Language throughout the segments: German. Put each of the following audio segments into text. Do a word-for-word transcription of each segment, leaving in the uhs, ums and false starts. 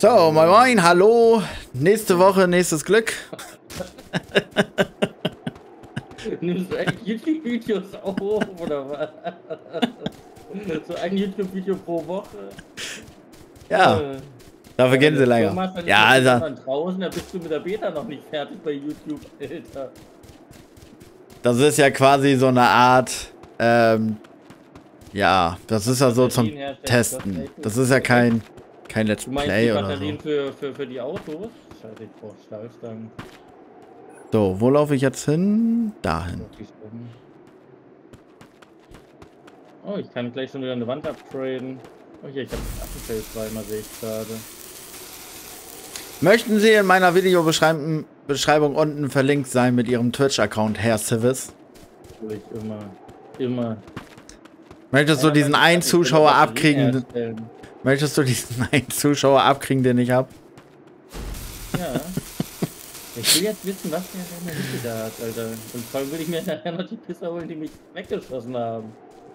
So, moin moin, hallo. Nächste Woche, nächstes Glück. Nimmst du eigentlich YouTube-Videos auf, oder was? So ein YouTube-Video pro Woche? Ja, Äh, dafür gehen sie länger. Machst, ja, also. Draußen, da bist du mit der Beta noch nicht fertig bei YouTube, Alter. Das ist ja quasi so eine Art, ähm, ja, das ist ja so zum Testen. Das ist ja kein, kein Let's Play oder so. Batterien für, für, für die Autos? Scheiße, ich brauch Stahlstangen. So, wo laufe ich jetzt hin? Dahin. Oh, ich kann gleich schon wieder eine Wand upgraden. Oh, hier, ich habe das Affenfeld zweimal, sehe ich gerade. Möchten Sie in meiner Videobeschreibung Beschreibung unten verlinkt sein mit Ihrem Twitch-Account, Herr Civis? Ich immer, immer. Möchtest du ja, diesen einen Zuschauer abkriegen? Möchtest du diesen einen Zuschauer abkriegen, den ich habe? Ja. Ich will jetzt wissen, was der in der Hütte da hat, Alter. Und vor allem will ich mir nachher noch die Pisser holen, die mich weggeschossen haben.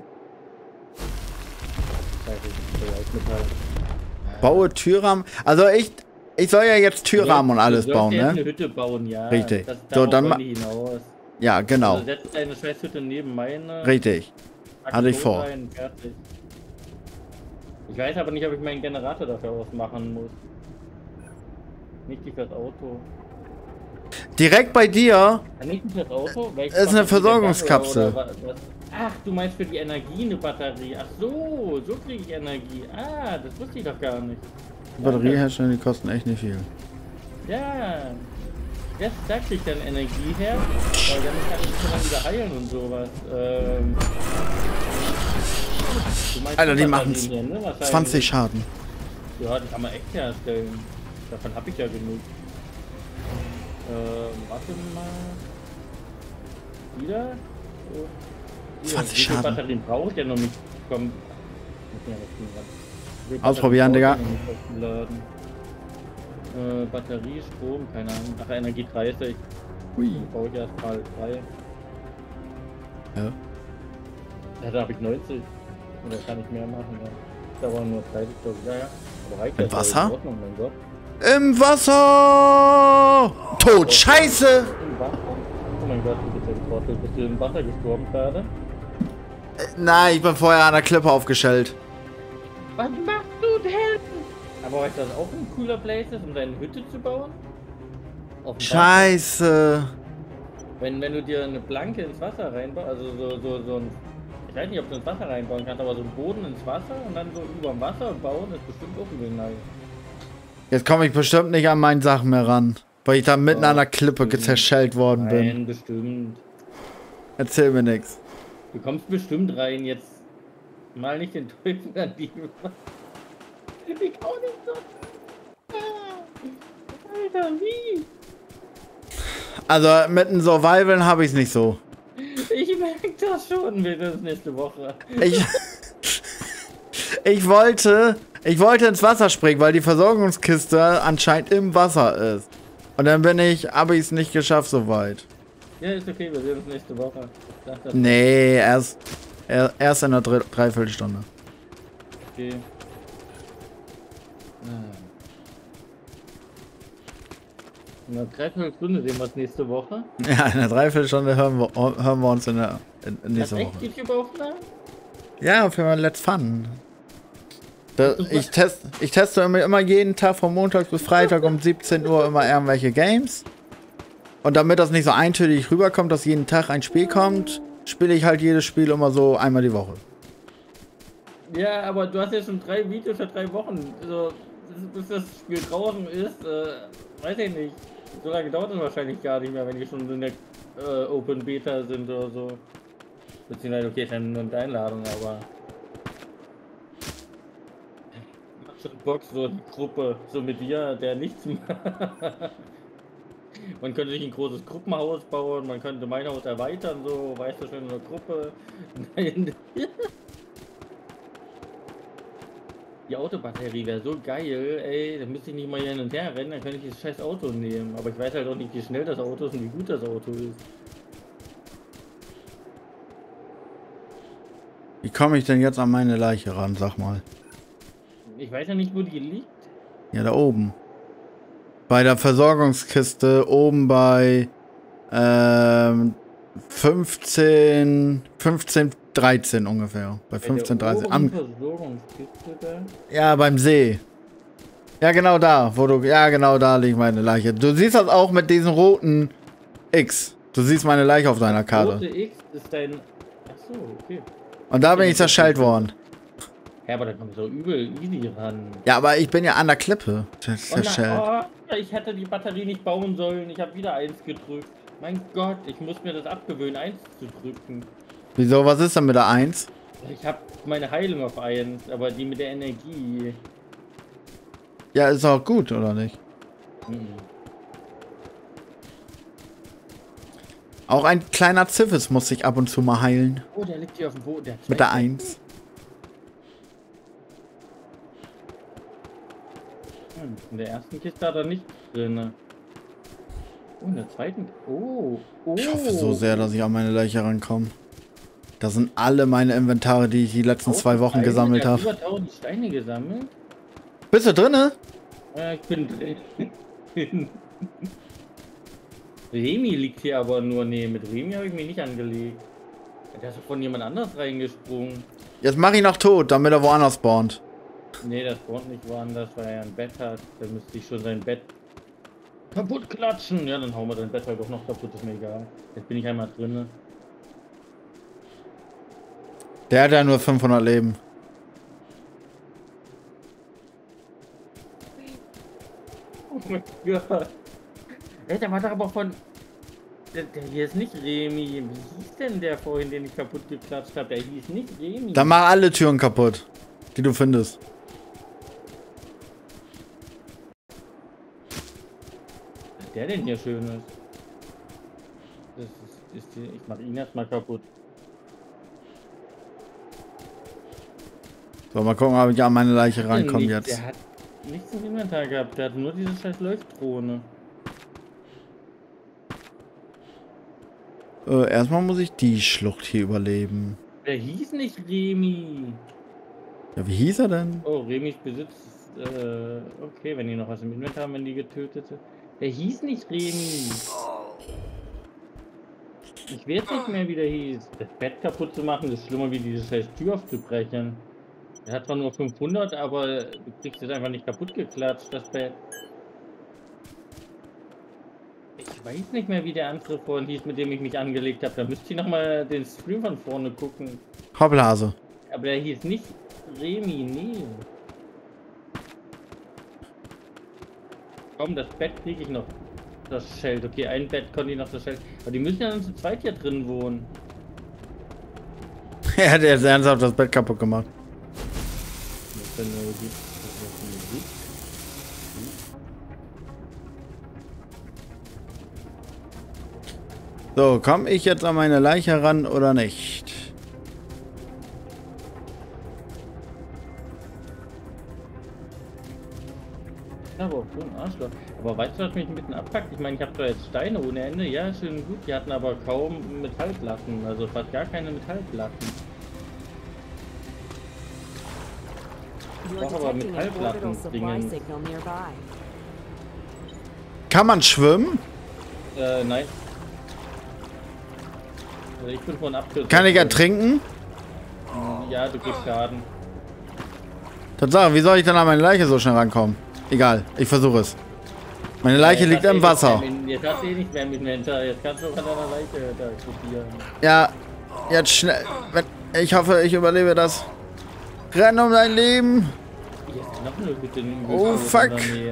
Baue Türrahmen. Also ich, ich soll ja jetzt Türrahmen und alles bauen, ne? Eine Hütte bauen, ja. Richtig. Das, so, dann mal. Ja, genau. Also setz deine Scheißhütte neben meine. Richtig. Hatte ich vor. Rein, ich weiß aber nicht, ob ich meinen Generator dafür ausmachen muss. Nicht die fürs Auto. Direkt bei dir nicht fürs Auto? ist eine Versorgungskapsel. Ach, du meinst für die Energie eine Batterie. Ach so, so kriege ich Energie. Ah, das wusste ich doch gar nicht. Die Batterie herstellen, die kosten echt nicht viel. Ja, jetzt da krieg ich dann Energie her, weil dann kann ich schon wieder heilen und sowas. Ähm, Alter, die machen ne? zwanzig Schaden. Ja, die kann man echt herstellen. Davon habe ich ja genug. Ähm, warte mal. Wieder? So. zwanzig Wie viele Schaden. Batterien brauche ich denn noch nicht? Komm. Ausprobieren, Digga. Äh, Batterie, Strom, keine Ahnung. Ach, Energie dreißig. Ui. Brauche ich erstmal drei. Ja. Ja, da habe ich neunzig. Oder kann ich mehr machen? Ja. Da waren nur dreißig, ja, ja. Aber reicht Im das Wasser? in Ordnung, mein Gott. Im Wasser! Tot, scheiße! Im Wasser? Oh mein Gott, du bist ja getrottelt. Bist du im Wasser gestorben gerade? Nein, ich bin vorher an der Klippe aufgestellt. Was machst du denn? Aber weißt du, das auch ein cooler Place ist, um deine Hütte zu bauen? Scheiße. Wenn, wenn du dir eine Planke ins Wasser reinbaust, also so, so, so ein... Ich weiß nicht, ob du ins Wasser reinbauen kannst, aber so einen Boden ins Wasser und dann so über dem Wasser bauen, ist bestimmt auch übel nice. Jetzt komme ich bestimmt nicht an meinen Sachen mehr ran, weil ich da mitten oh, an der Klippe zerschellt worden Nein, bin. Nein, bestimmt. Erzähl mir nichts. Du kommst bestimmt rein, jetzt mal nicht den Teufel an die. Ich auch nicht so. Alter, wie? Also mit dem Survival habe ich es nicht so. Ich merke das schon, wir das nächste Woche. Ich, ich wollte, ich wollte ins Wasser springen, weil die Versorgungskiste anscheinend im Wasser ist. Und dann bin ich, habe ich es nicht geschafft soweit. Ja, ist okay, wir sehen uns nächste Woche. Nee, erst, erst in einer Dre Dreiviertelstunde. Okay. In einer Dreiviertelstunde sehen wir uns nächste Woche. Ja, in einer Dreiviertelstunde hören wir, hören wir uns in der in, in nächste Woche. Woche. YouTube-Aufnahmen? Ja, für mein Let's Fun. Da, ich, test, ich teste immer, immer jeden Tag von Montag bis Freitag um siebzehn Uhr immer irgendwelche Games. Und damit das nicht so eintönig rüberkommt, dass jeden Tag ein Spiel kommt, spiele ich halt jedes Spiel immer so einmal die Woche. Ja, aber du hast ja schon drei Videos für drei Wochen. Also, bis das Spiel draußen ist, äh, weiß ich nicht. So lange dauert es wahrscheinlich gar nicht mehr, wenn die schon in der äh, Open Beta sind oder so. Beziehungsweise, okay, dann nur eine Einladung, aber... Macht schon Bock, so eine Gruppe, so mit dir, der nichts macht. Man könnte sich ein großes Gruppenhaus bauen, man könnte mein Haus erweitern, so, weißt du, schon in der Gruppe. Die Autobatterie wäre so geil, ey, da müsste ich nicht mal hier hin und her rennen, dann könnte ich das scheiß Auto nehmen. Aber ich weiß halt auch nicht, wie schnell das Auto ist und wie gut das Auto ist. Wie komme ich denn jetzt an meine Leiche ran, sag mal? Ich weiß ja nicht, wo die liegt. Ja, da oben. Bei der Versorgungskiste oben bei ähm, fünfzehn, fünfzehn, dreizehn ungefähr. Bei fünfzehn, dreizehn. Am, Versorgungskiste da? ja, beim See. Ja, genau da, wo du. Ja, genau da liegt meine Leiche. Du siehst das auch mit diesem roten X. Du siehst meine Leiche auf deiner Karte. Rote X ist dein. Achso, okay. Und da bin ich zerschellt worden. Ja, aber da kommst du so übel easy ran. Ja, aber ich bin ja an der Klippe zerschellt. Oh, oh, ich hätte die Batterie nicht bauen sollen. Ich habe wieder eins gedrückt. Mein Gott, ich muss mir das abgewöhnen, eins zu drücken. Wieso, was ist denn mit der eins? Ich habe meine Heilung auf eins, aber die mit der Energie. Ja, ist auch gut, oder nicht? Hm. Auch ein kleiner Ziffis muss sich ab und zu mal heilen. Oh, der liegt hier auf dem Boden. Der mit der eins. Hm, in der ersten Kiste hat er nichts drin. Oh, in der zweiten. Oh, oh. Ich hoffe so sehr, dass ich an meine Leiche rankomme. Das sind alle meine Inventare, die ich die letzten zwei Wochen gesammelt habe. Ich habe über tausend Steine gesammelt. Bist du drinne? Ja, ich bin drin. Remi liegt hier aber nur. Nee, mit Remi habe ich mich nicht angelegt. Der ist von jemand anders reingesprungen. Jetzt mach ich noch tot, damit er woanders spawnt. Nee, das spawnt nicht woanders, weil er ein Bett hat. Da müsste ich schon sein Bett kaputt klatschen. Ja, dann hauen wir sein Bett halt auch noch kaputt, ist mir egal. Jetzt bin ich einmal drin. Der hat ja nur fünfhundert Leben. Oh mein Gott. Ey, der war doch aber von... Der, der hier ist nicht Remi. Wie hieß denn der vorhin, den ich kaputt geklatscht habe? Der hieß nicht Remi. Dann mach alle Türen kaputt, die du findest. Was der denn hier schön ist? Das ist, ist die, ich mach ihn erstmal kaputt. So, mal gucken, ob ich an meine Leiche rankomme jetzt. Der hat nichts im Inventar gehabt, der hat nur diese scheiß Leuchtdrohne. Äh, erstmal muss ich die Schlucht hier überleben. Der hieß nicht Remi. Ja, wie hieß er denn? Oh, Remis Besitz. Äh, okay, wenn die noch was im Inventar haben, wenn die getötet sind. Der hieß nicht Remi. Ich weiß nicht mehr, wie der hieß. Das Bett kaputt zu machen, ist schlimmer, wie diese scheiß Tür aufzubrechen. Er hat zwar nur fünfhundert, aber du kriegst es einfach nicht kaputt geklatscht, das Bett. Ich weiß nicht mehr, wie der andere vorhin hieß, mit dem ich mich angelegt habe. Da müsste ich nochmal den Stream von vorne gucken. Hoppelhase. Aber der hieß nicht Remi, nee. Komm, das Bett kriege ich noch. Das Schild. Okay, ein Bett konnte ich noch das Schild. Aber die müssen ja dann zu zweit hier drin wohnen. Er hat jetzt ernsthaft das Bett kaputt gemacht. Was denn nur gibt, was denn gibt. So, komme ich jetzt an meine Leiche ran oder nicht? Ja, aber so ein Arschloch. Aber weißt du, was mich ein bisschen abpackt? Ich meine, ich habe da jetzt Steine ohne Ende. Ja, schön gut. Die hatten aber kaum Metallplatten. Also fast gar keine Metallplatten. Ich brauche aber Metallplatten-Dingen. Kann man schwimmen? Äh, nein. Also ich bin von abgestürzt. Kann ich ertrinken? Ja, du kriegst Schaden. Tatsache, wie soll ich dann an meine Leiche so schnell rankommen? Egal, ich versuche es. Meine Leiche ja, liegt im Wasser. Jetzt hast du eh nicht mehr mit Mentor. Jetzt kannst du auch an deiner Leiche da probieren. Ja, jetzt schnell. Ich hoffe, ich überlebe das. Renn um dein Leben. Hier ist noch eine Hütte. Oh fuck.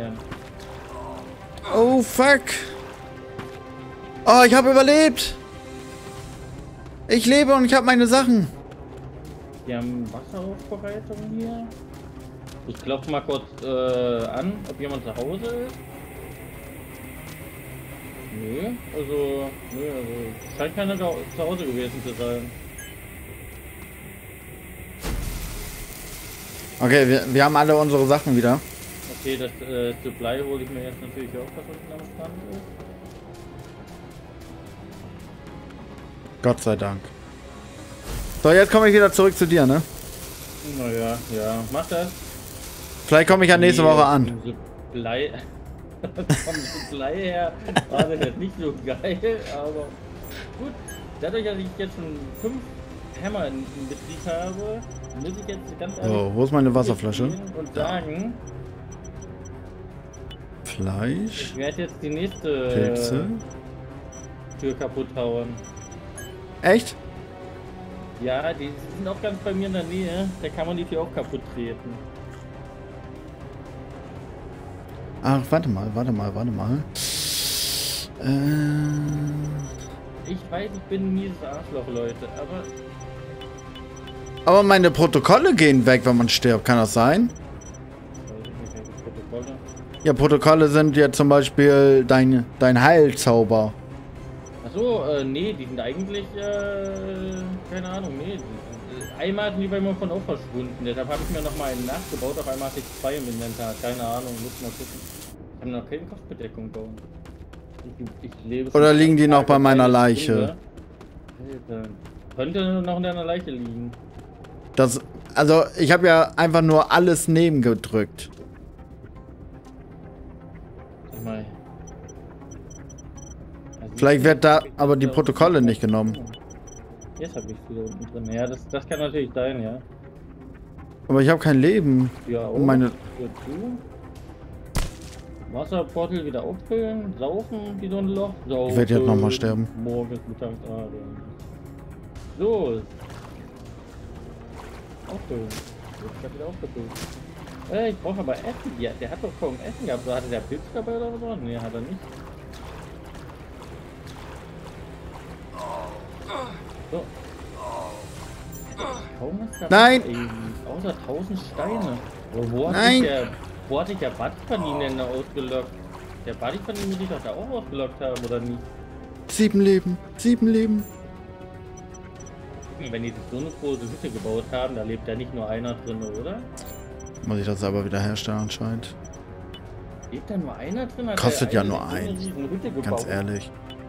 Oh fuck. Oh, ich habe überlebt. Ich lebe und ich habe meine Sachen. Wir haben Wasseraufbereitung hier. Ich klopfe mal kurz äh, an, ob jemand zu Hause ist. Nö, also, nö, also scheint keiner zu Hause gewesen zu sein. Okay, wir, wir haben alle unsere Sachen wieder. Okay, das äh, Supply hole ich mir jetzt natürlich auch, was unten am Strand ist. Gott sei Dank. So, jetzt komme ich wieder zurück zu dir, ne? Naja, ja, mach das. Vielleicht komme ich ja nächste Die, Woche an. äh, Blei. Vom Blei her war das jetzt nicht so geil, aber gut. Dadurch, dass ich jetzt schon fünf Hämmer in, in Betrieb habe, muss ich jetzt ganz ehrlich So, wo ist meine Wasserflasche? und sagen, Fleisch. ich werde jetzt die nächste Pilze. Tür kaputt hauen. Echt? Ja, die sind auch ganz bei mir in der Nähe. Da kann man die Tür auch kaputt treten. Ach, warte mal, warte mal, warte mal. Äh, Ich weiß, ich bin ein mieses Arschloch, Leute, aber aber meine Protokolle gehen weg, wenn man stirbt. Kann das sein? weiß ich nicht, welche Protokolle. Ja, Protokolle sind ja zum Beispiel dein, dein Heilzauber. Achso, äh, nee, die sind eigentlich, äh, keine Ahnung, nee. Die, einmal sind die bei mir von auch verschwunden, deshalb habe ich mir noch mal einen nachgebaut, auf einmal hatte ich zwei im Inventar, keine Ahnung, muss mal gucken. Ich kann noch keine Kopfbedeckung bauen. Ich, ich lebe Oder schon liegen die noch Tage, bei meiner eine Leiche? Stunde. Alter. Könnte noch in deiner Leiche liegen. Das, also, ich habe ja einfach nur alles neben gedrückt. Sag mal. Also Vielleicht wird da aber die Protokolle nicht genommen. Jetzt habe ich wieder unten drin. Ja, das, das kann natürlich sein, ja. Aber ich habe kein Leben. Ja, Und meine- Tür zu. Wasserportal wieder auffüllen, saufen wie so ein Loch. Saufen. Ich werde jetzt noch mal sterben. Morgens, mittags, abends. So. Auffüllen. Jetzt wird wieder aufgefüllt. Äh, ich brauche aber Essen. Ja, der hat doch kaum Essen gehabt. Hatte der Pilz dabei oder so? Nee, hat er nicht. So. Kaum was dabei. Nein! Ey, außer tausend Steine. Wo, wo, hat Nein! sich der, wo hat sich der Buddy denn da ausgelockt? Der Buddy muss ich doch da auch ausgelockt haben, oder nicht? Sieben Leben. Sieben Leben. Wenn die sich so eine große Hütte gebaut haben, da lebt ja nicht nur einer drin, oder? Muss ich das selber wieder herstellen anscheinend. Lebt da nur einer drin? Hat Kostet der ja nur eine so eine einen. riesen Hütte gebaut? Ganz ehrlich.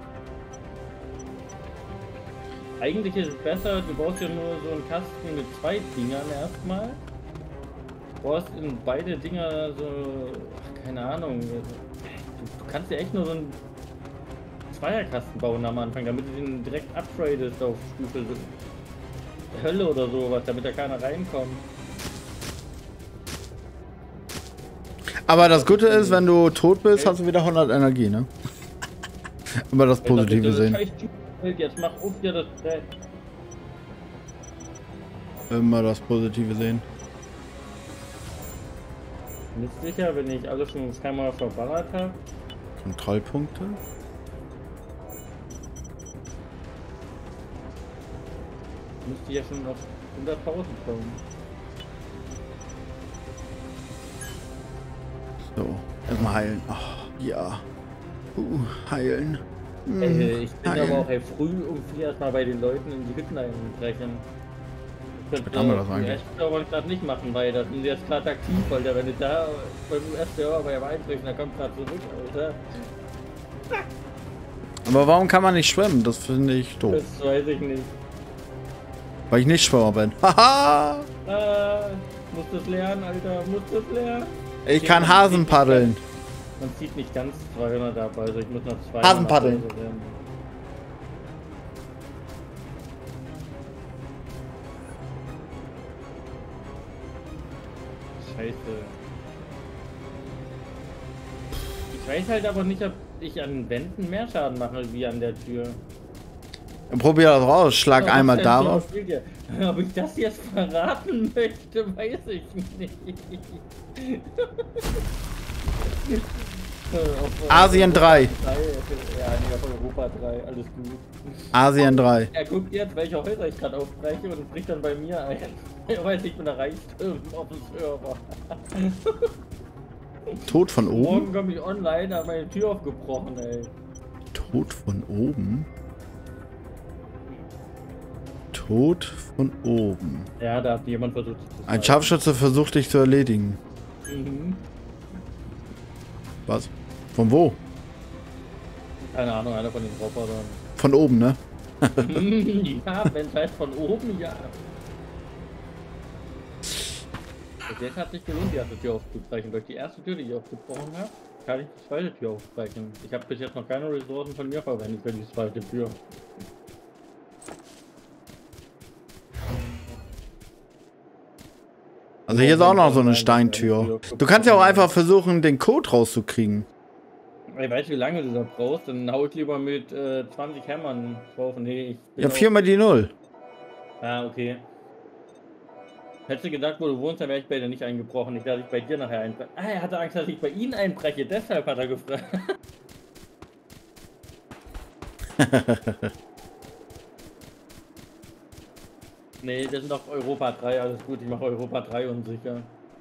Eigentlich ist es besser, du baust ja nur so einen Kasten mit zwei Dingern erstmal. Du brauchst in beide Dinger so, ach, keine Ahnung. Du, du kannst ja echt nur so einen Zweierkasten bauen am Anfang, damit du den direkt upgradest auf Stufe Hölle oder sowas, damit da keiner reinkommt. Aber das Gute ist, wenn du tot bist, hast du wieder hundert Energie, ne? Immer das Positive sehen. Jetzt mach auf dir das Brett. Immer das Positive sehen. Nicht sicher, wenn ich alles schon zweimal verballert habe. Kontrollpunkte. Müsste ja schon auf hunderttausend kommen. So, erstmal heilen. Ach, ja. Uh, heilen. Hm, Äh, ich bin heilen. aber auch ey, früh um vier erstmal bei den Leuten in die Hütten einbrechen. Ich könnte haben wir das die eigentlich? Restserver gerade nicht machen, weil das sind jetzt gerade aktiv, weil der, wenn du da beim U S-Server bei dem einbrechen, da kommt gerade zurück, Alter. Aber warum kann man nicht schwimmen? Das finde ich doof. Das weiß ich nicht. Weil ich nicht Schwimmer bin. Haha! Ah, muss das lernen, Alter, muss das lernen. Ich kann Hasen paddeln. Man zieht nicht ganz zweihundert ab, also ich muss noch zwei. Hasen paddeln. Scheiße. Ich weiß halt aber nicht, ob ich an Wänden mehr Schaden mache wie an der Tür. Probier das raus. Schlag Aber einmal was denn darauf. so viel hier? Ob ich das jetzt verraten möchte, weiß ich nicht. Auf Asien drei. drei. Ja, nee, auf Europa drei, alles gut. Asien drei. Er guckt jetzt, welche Häuser ich gerade aufbreche und bricht dann bei mir ein. Er weiß, ich bin erreicht auf dem Server. Tod von Morgen oben? komme ich online, habe meine Tür aufgebrochen, ey. Tod von oben? Tod von oben. Ja, da hat jemand versucht. zu Ein sagen. Scharfschütze versucht dich zu erledigen. Mhm. Was? Von wo? Keine Ahnung, einer von den Robotern. Von oben, ne? Ja, wenn es heißt von oben, ja. Jetzt hat sich gelohnt, die erste Tür aufzubrechen. Durch die erste Tür, die ich aufgebrochen habe, kann ich die zweite Tür aufbrechen. Ich habe bis jetzt noch keine Ressourcen von mir verwendet für die zweite Tür. Also hier ist auch noch so eine Steintür. Du kannst ja auch einfach versuchen, den Code rauszukriegen. Ich weiß, wie lange du da brauchst, dann hau ich lieber mit äh, zwanzig Hämmern drauf. Nee, ich bin Ja, viermal die Null. Ah, okay. Hättest du gedacht, wo du wohnst, dann wäre ich bei dir nicht eingebrochen. Ich dachte, ich bei dir nachher einbreche. Ah, er hatte Angst, dass ich bei Ihnen einbreche. Deshalb hat er gefragt. Nee, das sind doch Europa drei. Alles gut, ich mache Europa drei unsicher.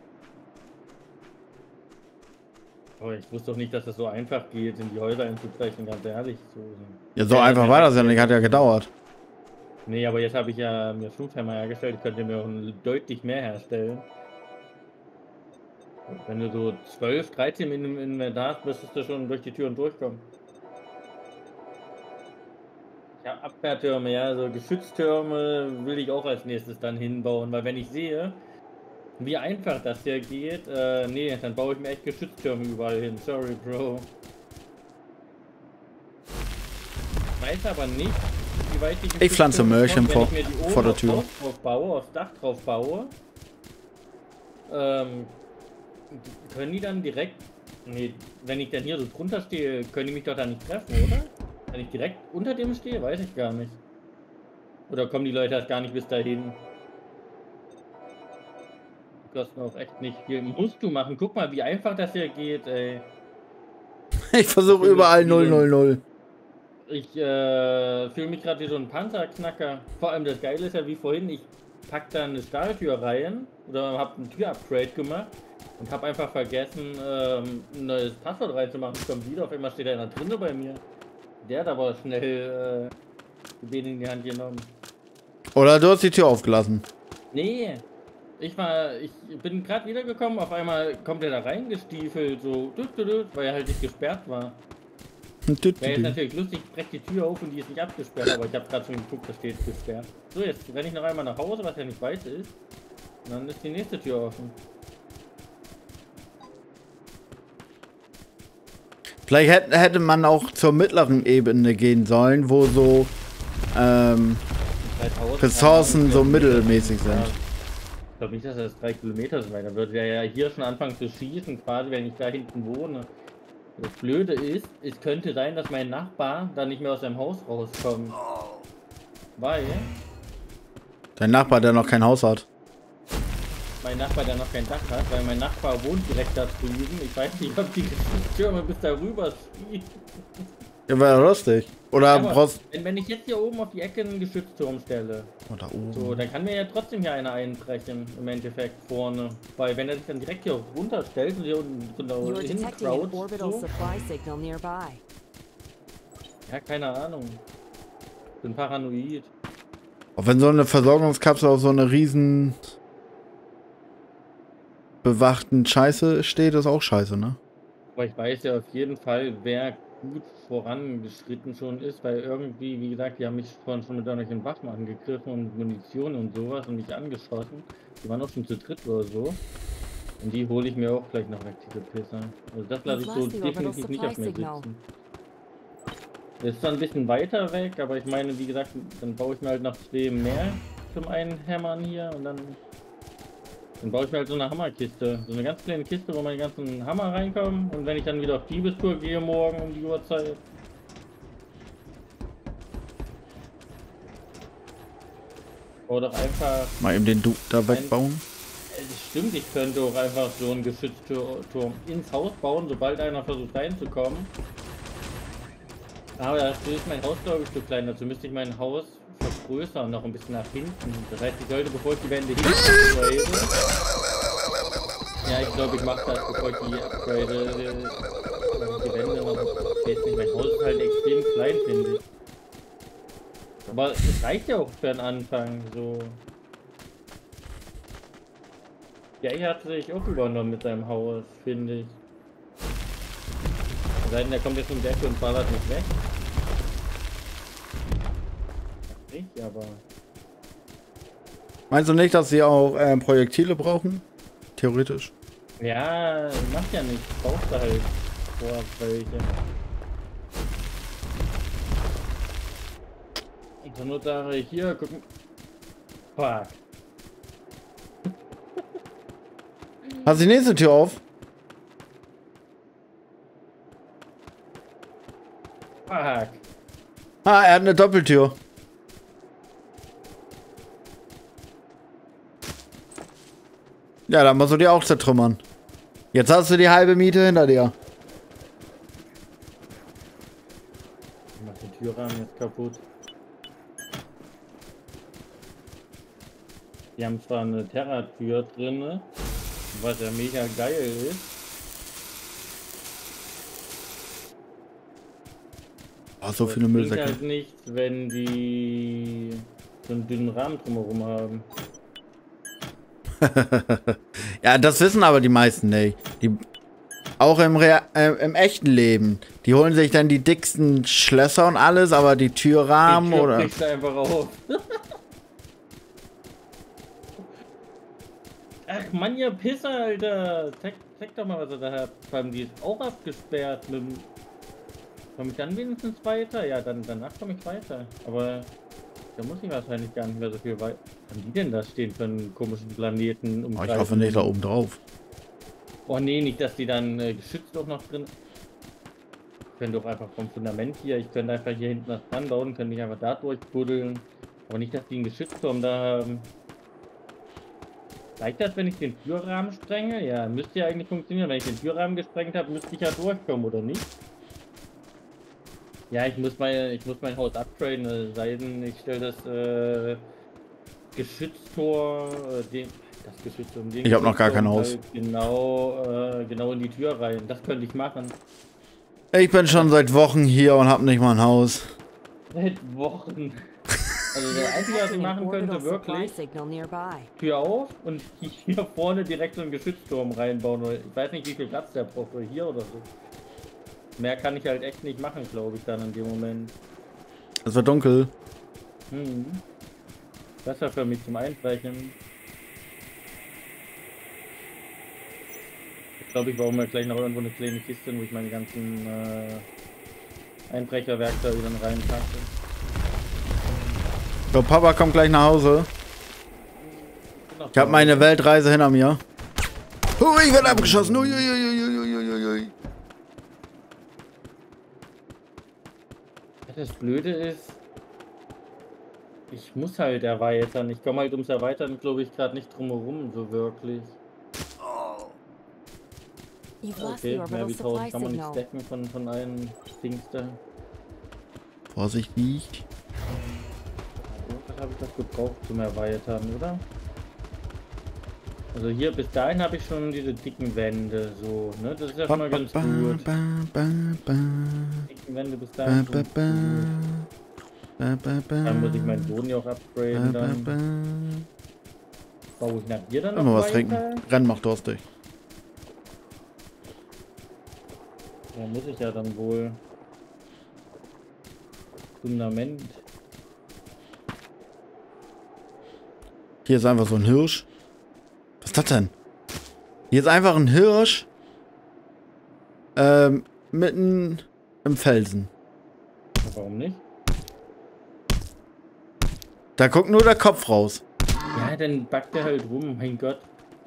Aber ich wusste doch nicht, dass das so einfach geht, in die Häuser einzubrechen, ganz ehrlich. So. Ja, so ja, einfach war das ja nicht. Hat ja gedauert. Nee, aber jetzt habe ich ja mir fünf Hämmer hergestellt. Ich könnte mir auch deutlich mehr herstellen. Wenn du so zwölf, dreizehn in dem Inventar hast, müsstest du schon durch die Türen durchkommen. Ja, Abwehrtürme, ja, so Geschütztürme will ich auch als nächstes dann hinbauen, weil wenn ich sehe, wie einfach das hier geht, äh, nee, dann baue ich mir echt Geschütztürme überall hin. Sorry, Bro. Weiß aber nicht, wie weit ich... Ich pflanze Möhrchen vor, vor der Tür. Aufs drauf baue, aufs Dach drauf baue, ähm, können die dann direkt... Nee, wenn ich dann hier so drunter stehe, können die mich doch da nicht treffen, oder? Wenn ich direkt unter dem stehe, weiß ich gar nicht. Oder kommen die Leute erst gar nicht bis dahin? Die kosten auch echt nicht viel. Musst du machen. Guck mal, wie einfach das hier geht, ey. Ich versuche überall null null null. Ich äh, fühle mich gerade wie so ein Panzerknacker. Vor allem das Geile ist ja wie vorhin, ich pack da eine Stahltür rein oder habe ein Tür-Upgrade gemacht und habe einfach vergessen, ähm, ein neues Passwort reinzumachen. Ich komme wieder, auf einmal steht einer drin bei mir. Der hat aber schnell äh, die Beine in die Hand genommen. Oder du hast die Tür aufgelassen. Nee, ich war, ich bin gerade wiedergekommen, auf einmal kommt er da reingestiefelt, so, weil er halt nicht gesperrt war. Wäre jetzt natürlich lustig, ich breche die Tür auf und die ist nicht abgesperrt, aber ich habe gerade schon geguckt, da steht gesperrt. So, jetzt renne ich noch einmal nach Hause, was ja nicht weiß ist. Und dann ist die nächste Tür offen. Vielleicht hätte, hätte man auch zur mittleren Ebene gehen sollen, wo so ähm, Ressourcen so mittelmäßig sind. Ich glaube nicht, dass das drei Kilometer sind, weil dann würde er ja hier schon anfangen zu schießen, quasi, wenn ich da hinten wohne. Das Blöde ist, es könnte sein, dass mein Nachbar da nicht mehr aus seinem Haus rauskommt. Weil... Dein Nachbar, der noch kein Haus hat. Mein Nachbar, der noch kein Dach hat, weil mein Nachbar wohnt direkt da drüben. Ich weiß nicht, ob die Türme bis da rüber schießen. Ja, wäre lustig. Oder ja, brauchst... Wenn, wenn ich jetzt hier oben auf die Ecke einen Geschützturm stelle, oh, da oben. So, dann kann mir ja trotzdem hier einer einbrechen, im Endeffekt vorne. Weil wenn er sich dann direkt hier runterstellt und hier unten genau hincroucht, so. Ja, keine Ahnung. Ich bin paranoid. Auch wenn so eine Versorgungskapsel auf so eine riesen bewachten Scheiße steht, ist auch scheiße, ne? Aber ich weiß ja auf jeden Fall, wer gut vorangeschritten schon ist, weil irgendwie, wie gesagt, die haben mich vorhin schon mit irgendwelchen Waffen angegriffen und Munition und sowas und mich angeschossen. Die waren auch schon zu dritt oder so. Und die hole ich mir auch gleich noch weg, diese Pisser. Also das lasse ich so definitiv nicht auf mir sitzen. Das ist zwar ein bisschen weiter weg, aber ich meine, wie gesagt, dann baue ich mir halt noch zwei mehr zum einen Hämmern hier und dann Dann baue ich mir halt so eine Hammerkiste. So eine ganz kleine Kiste, wo meine ganzen Hammer reinkommen. Und wenn ich dann wieder auf Diebestour gehe morgen um die Uhrzeit. Oder einfach... Mal eben den Dude da wegbauen. Es stimmt, ich könnte auch einfach so einen Geschützturm ins Haus bauen, sobald einer versucht reinzukommen. Aber dazu ist mein Haus, glaube ich, zu klein. Dazu müsste ich mein Haus vergrößern, noch ein bisschen nach hinten. Das heißt, ich sollte, bevor ich die Wände hinten upgrade... Ja, ich glaube, ich mache das, bevor ich die upgrade. Die Wände noch... Ich weiß nicht, mein Haus ist halt extrem klein, finde ich. Aber es reicht ja auch für den Anfang, so... Ja, er hat sich auch übernommen mit seinem Haus, finde ich. Es sei denn, der kommt jetzt um die Ecke und ballert nicht weg. Nicht, aber... Meinst du nicht, dass sie auch äh, Projektile brauchen? theoretisch. Ja, macht ja nichts. Brauchst du halt vor welche. Und zur Not sage ich, hier, gucken. Fuck. Hast du die nächste Tür auf? Fuck. Ah, er hat eine Doppeltür. Ja, dann musst du die auch zertrümmern. Jetzt hast du die halbe Miete hinter dir. Ich mach den Türrahmen jetzt kaputt. Die haben zwar eine Terra-Tür drin, was ja mega geil ist. Oh, so Aber viele es bringt Müllsäcke. halt nichts, wenn die so einen dünnen Rahmen drumherum haben. Ja, das wissen aber die meisten nicht. Die, auch im, Rea äh, im echten Leben. Die holen sich dann die dicksten Schlösser und alles, aber die Türrahmen Die Tür oder... bricht einfach auf. Ach Mann, ihr Pisser, Alter. Zeig, zeig doch mal, was ihr da habt. Vor allem, die ist auch abgesperrt. Mit dem... Komme ich dann wenigstens weiter? Ja, dann danach komme ich weiter. Aber da muss ich wahrscheinlich gar nicht mehr so viel weiter. Was haben die denn da stehen für einen komischen Planeten? Oh, ich hoffe nicht da oben drauf. Oh nee, nicht, dass die dann äh, geschützt auch noch drin. Ich könnte doch einfach vom Fundament hier, ich könnte einfach hier hinten was dran bauen, könnte ich einfach da durchbuddeln. Aber nicht, dass die einen Geschützturm da haben. Reicht das, wenn ich den Türrahmen sprenge? Ja, müsste ja eigentlich funktionieren. Wenn ich den Türrahmen gesprengt habe, müsste ich ja durchkommen, oder nicht? Ja, ich muss mein, ich muss mein Haus upgraden, äh, sei denn, ich stelle das äh, Geschütztor, äh, den, das Geschützturm, den Ich habe noch gar kein Geschützturm Haus. halt genau, äh, genau in die Tür rein. Das könnte ich machen. Ich bin schon seit Wochen hier und habe nicht mal ein Haus. Seit Wochen. Also der Einzige, was ich machen könnte, wirklich Tür auf und hier vorne direkt so einen Geschützturm reinbauen. Ich weiß nicht, wie viel Platz der braucht, oder hier oder so. Mehr kann ich halt echt nicht machen, glaube ich, dann in dem Moment. Es wird dunkel. Hm. Besser für mich zum Einbrechen. Ich glaube, ich brauche mir gleich noch irgendwo eine kleine Kiste, wo ich meine ganzen äh, Einbrecherwerkzeuge dann reinpacke. So, Papa kommt gleich nach Hause. Ich habe meine Weltreise hinter mir. Hui, ich werde abgeschossen. Ui, ui, ui, ui, ui, ui. Das Blöde ist, ich muss halt erweitern. Ich komme halt ums Erweitern, glaube ich, gerade nicht drum herum, so wirklich. Okay, mehr wie tausend kann man nicht stacken von, von allen Dings da. Vorsichtig. Was habe ich das gebraucht zum Erweitern, oder? Also hier bis dahin habe ich schon diese dicken Wände, so, ne? Das ist ja schon mal ganz gut. Dicken Wände bis dahin. Dann muss ich meinen Boden ja auch upgraden dann. Baue ich nach dir dann noch Immer was weiter? trinken. Rennen macht durstig. Ja, muss ich ja dann wohl. Fundament. Hier ist einfach so ein Hirsch. Was ist das denn? Hier ist einfach ein Hirsch. Ähm, mitten im Felsen. Warum nicht? Da guckt nur der Kopf raus. Ja, dann backt er halt rum, mein Gott.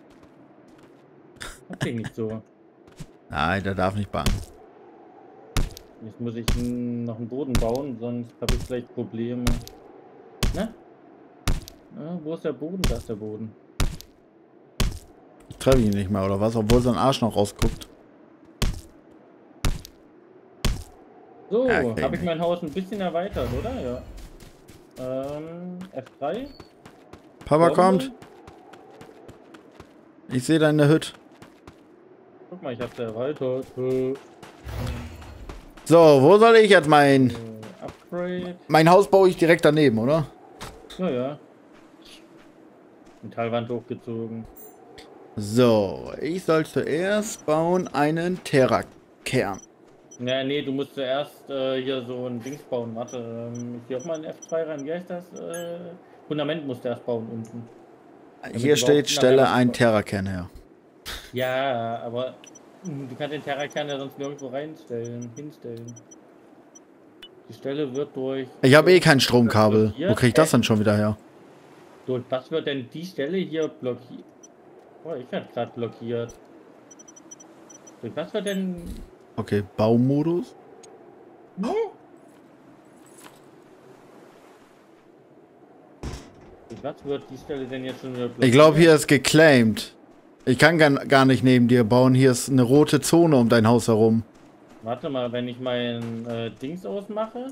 Hab ich nicht so. Nein, der darf nicht backen. Jetzt muss ich noch einen Boden bauen, sonst habe ich vielleicht Probleme. Ne? Ja, wo ist der Boden? Da ist der Boden. Ich treffe ihn nicht mehr, oder was? Obwohl sein Arsch noch rausguckt. So, Ja, okay, habe ich nicht. mein Haus ein bisschen erweitert, oder? Ja. Ähm, F drei. Papa Bombe. kommt. Ich sehe deine Hütte. Guck mal, ich hab's erweitert. Äh, So, wo soll ich jetzt mein... Upgrade. Mein Haus baue ich direkt daneben, oder? Ja, ja. Metallwand hochgezogen. So, ich soll zuerst bauen einen Terra-Kern. Ja, nee, du musst zuerst äh, hier so ein Dings bauen. Warte, ähm, ich geh auch mal in F zwei rein. Wie heißt das? Äh, Fundament musst du erst bauen unten. Damit Hier du steht, überhaupt stelle nachher was einen baust. Terra-Kern her. Ja, aber du kannst den Terrakan ja sonst nirgendwo reinstellen, hinstellen. Die Stelle wird durch... Ich habe eh kein Stromkabel. Wo krieg ich das Hä? denn schon wieder her? Durch was wird denn die Stelle hier blockiert? Oh, ich werde gerade blockiert. Durch was wird denn... Okay, Baumodus. Ne? Durch was wird die Stelle denn jetzt schon wieder blockiert? Ich glaube, hier ist geclaimed. Ich kann gar, gar nicht neben dir bauen. Hier ist eine rote Zone um dein Haus herum. Warte mal, wenn ich mein äh, Dings ausmache.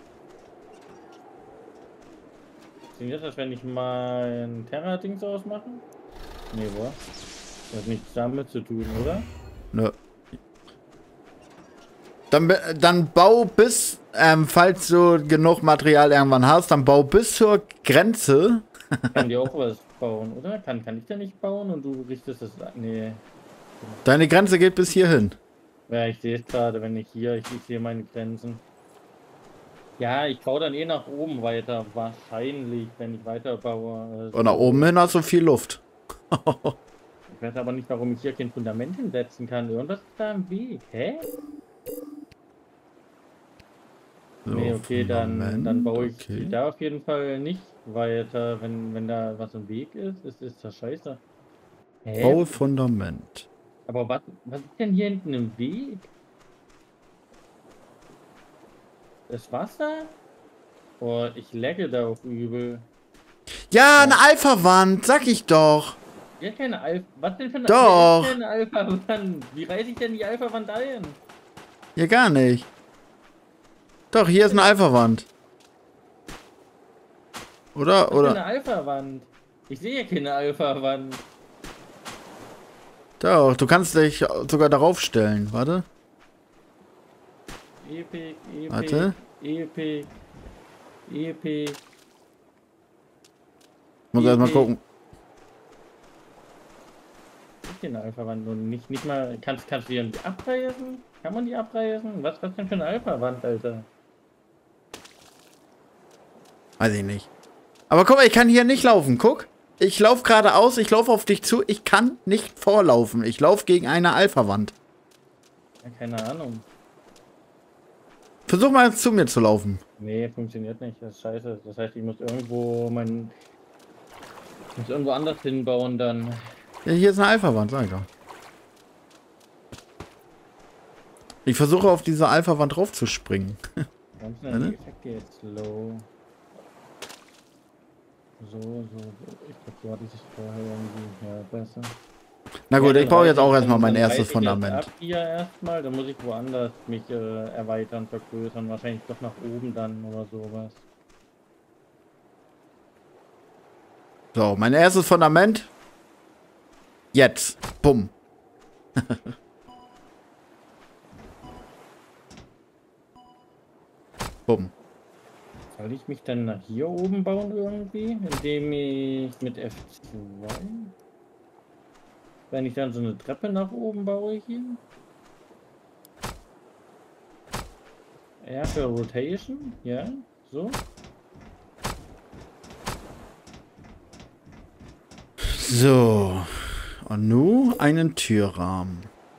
Funktioniert das, wenn ich mein Terra-Dings ausmache? Nee, wo? Das hat nichts damit zu tun, oder? Nö. Dann, dann bau bis, ähm, falls du genug Material irgendwann hast, dann bau bis zur Grenze. Kann die auch was bauen, oder? Kann, kann ich da nicht bauen und du richtest es... Nee. Deine Grenze geht bis hierhin. Ja, ich sehe es gerade, wenn ich hier... Ich, ich sehe meine Grenzen. Ja, ich baue dann eh nach oben weiter. Wahrscheinlich, wenn ich weiter baue. Und nach oben hin hast du viel Luft. Ich weiß aber nicht, warum ich hier kein Fundament hinsetzen kann. Irgendwas ist da im Weg. Hä? So, nee, okay, dann, Fundament, dann baue ich okay. da auf jeden Fall nicht weiter, wenn, wenn da was im Weg ist. Ist, ist das scheiße. Hä? Baue Fundament. Aber was, was ist denn hier hinten im Weg? Das Wasser? Boah, ich lagge da auch übel. Ja, eine Alpha-Wand, sag ich doch. Ja, keine Alpha. Was denn für eine, Doch. eine Alpha-Wand? Wie reiße ich denn die Alpha-Wand ein? Hier gar nicht. Doch, hier ist eine Alpha-Wand. Oder, Was oder? ist eine Alpha-Wand? Ich sehe ja keine Alpha-Wand. Doch, du kannst dich sogar darauf stellen. Warte. Epic, Epic, Warte. Epic, Epic. Muss erst mal Epic. gucken. Ich sehe eine Alpha-Wand und nicht, nicht mal. Kannst, kannst du die irgendwie abreißen? Kann man die abreißen? Was, was denn für eine Alpha-Wand, Alter? Weiß ich nicht. Aber guck mal, ich kann hier nicht laufen. Guck. Ich laufe geradeaus, ich laufe auf dich zu. Ich kann nicht vorlaufen. Ich laufe gegen eine Alpha-Wand. Ja, keine Ahnung. Versuch mal zu mir zu laufen. Nee, funktioniert nicht. Das ist scheiße. Das heißt, ich muss irgendwo mein. Ich muss irgendwo anders hinbauen dann. Ja, hier ist eine Alpha-Wand, sag ich doch. Ich versuche auf diese Alpha-Wand drauf zu springen. Warum sind denn die Effekte jetzt low? So, so, so. Ich glaube, so hatte ich es vorher irgendwie. Ja, besser. Na gut, Ja, ich baue jetzt auch dann- erstmal mein dann erstes reiß ich jetzt Fundament. Ab hier erstmal, dann muss ich woanders mich äh, erweitern, vergrößern. Wahrscheinlich doch nach oben dann oder sowas. So, mein erstes Fundament. Jetzt. Bumm. Bumm. Soll ich mich dann nach hier oben bauen irgendwie? Indem ich mit F zwei... Wenn ich dann so eine Treppe nach oben baue hier? Ja, für Rotation? Ja, so. So. Und nun einen Türrahmen.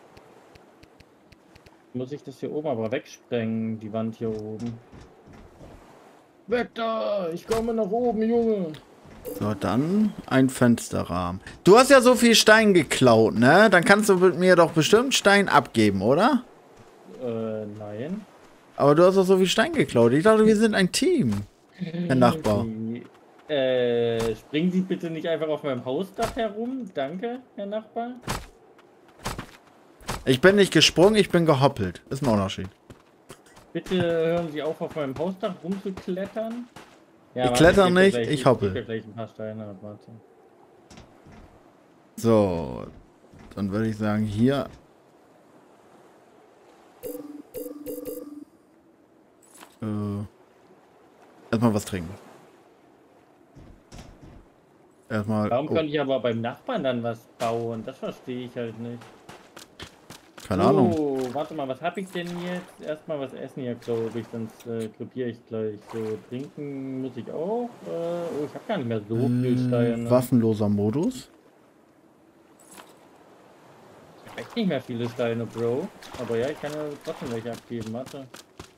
Muss ich das hier oben aber wegsprengen, die Wand hier oben. Weg da! Ich komme nach oben, Junge! So, dann ein Fensterrahmen. Du hast ja so viel Stein geklaut, ne? Dann kannst du mit mir doch bestimmt Stein abgeben, oder? Äh, nein. Aber du hast doch so viel Stein geklaut. Ich dachte, wir sind ein Team. Herr Nachbar. Äh, springen Sie bitte nicht einfach auf meinem Hausdach herum. Danke, Herr Nachbar. Ich bin nicht gesprungen, ich bin gehoppelt. Ist ein Unterschied. Bitte hören Sie auf, auf meinem Hausdach rumzuklettern. Ja, Ich kletter geb dir nicht, gleich- ich geb hoppel. dir gleich ein paar Steine ab, warte. So. Dann würde ich sagen, hier. Äh, erstmal was trinken. Erstmal. Warum Oh, könnte ich aber beim Nachbarn dann was bauen? Das verstehe ich halt nicht. keine Ahnung. Oh, warte mal, was habe ich denn jetzt? Erstmal was essen hier, glaube ich, sonst äh, krepiere ich gleich. So, trinken muss ich auch. Äh, oh, ich habe gar nicht mehr so viel Äh, Steine. waffenloser Modus. Nicht mehr viele Steine, Bro. Aber ja, ich kann ja trotzdem welche abgeben, warte.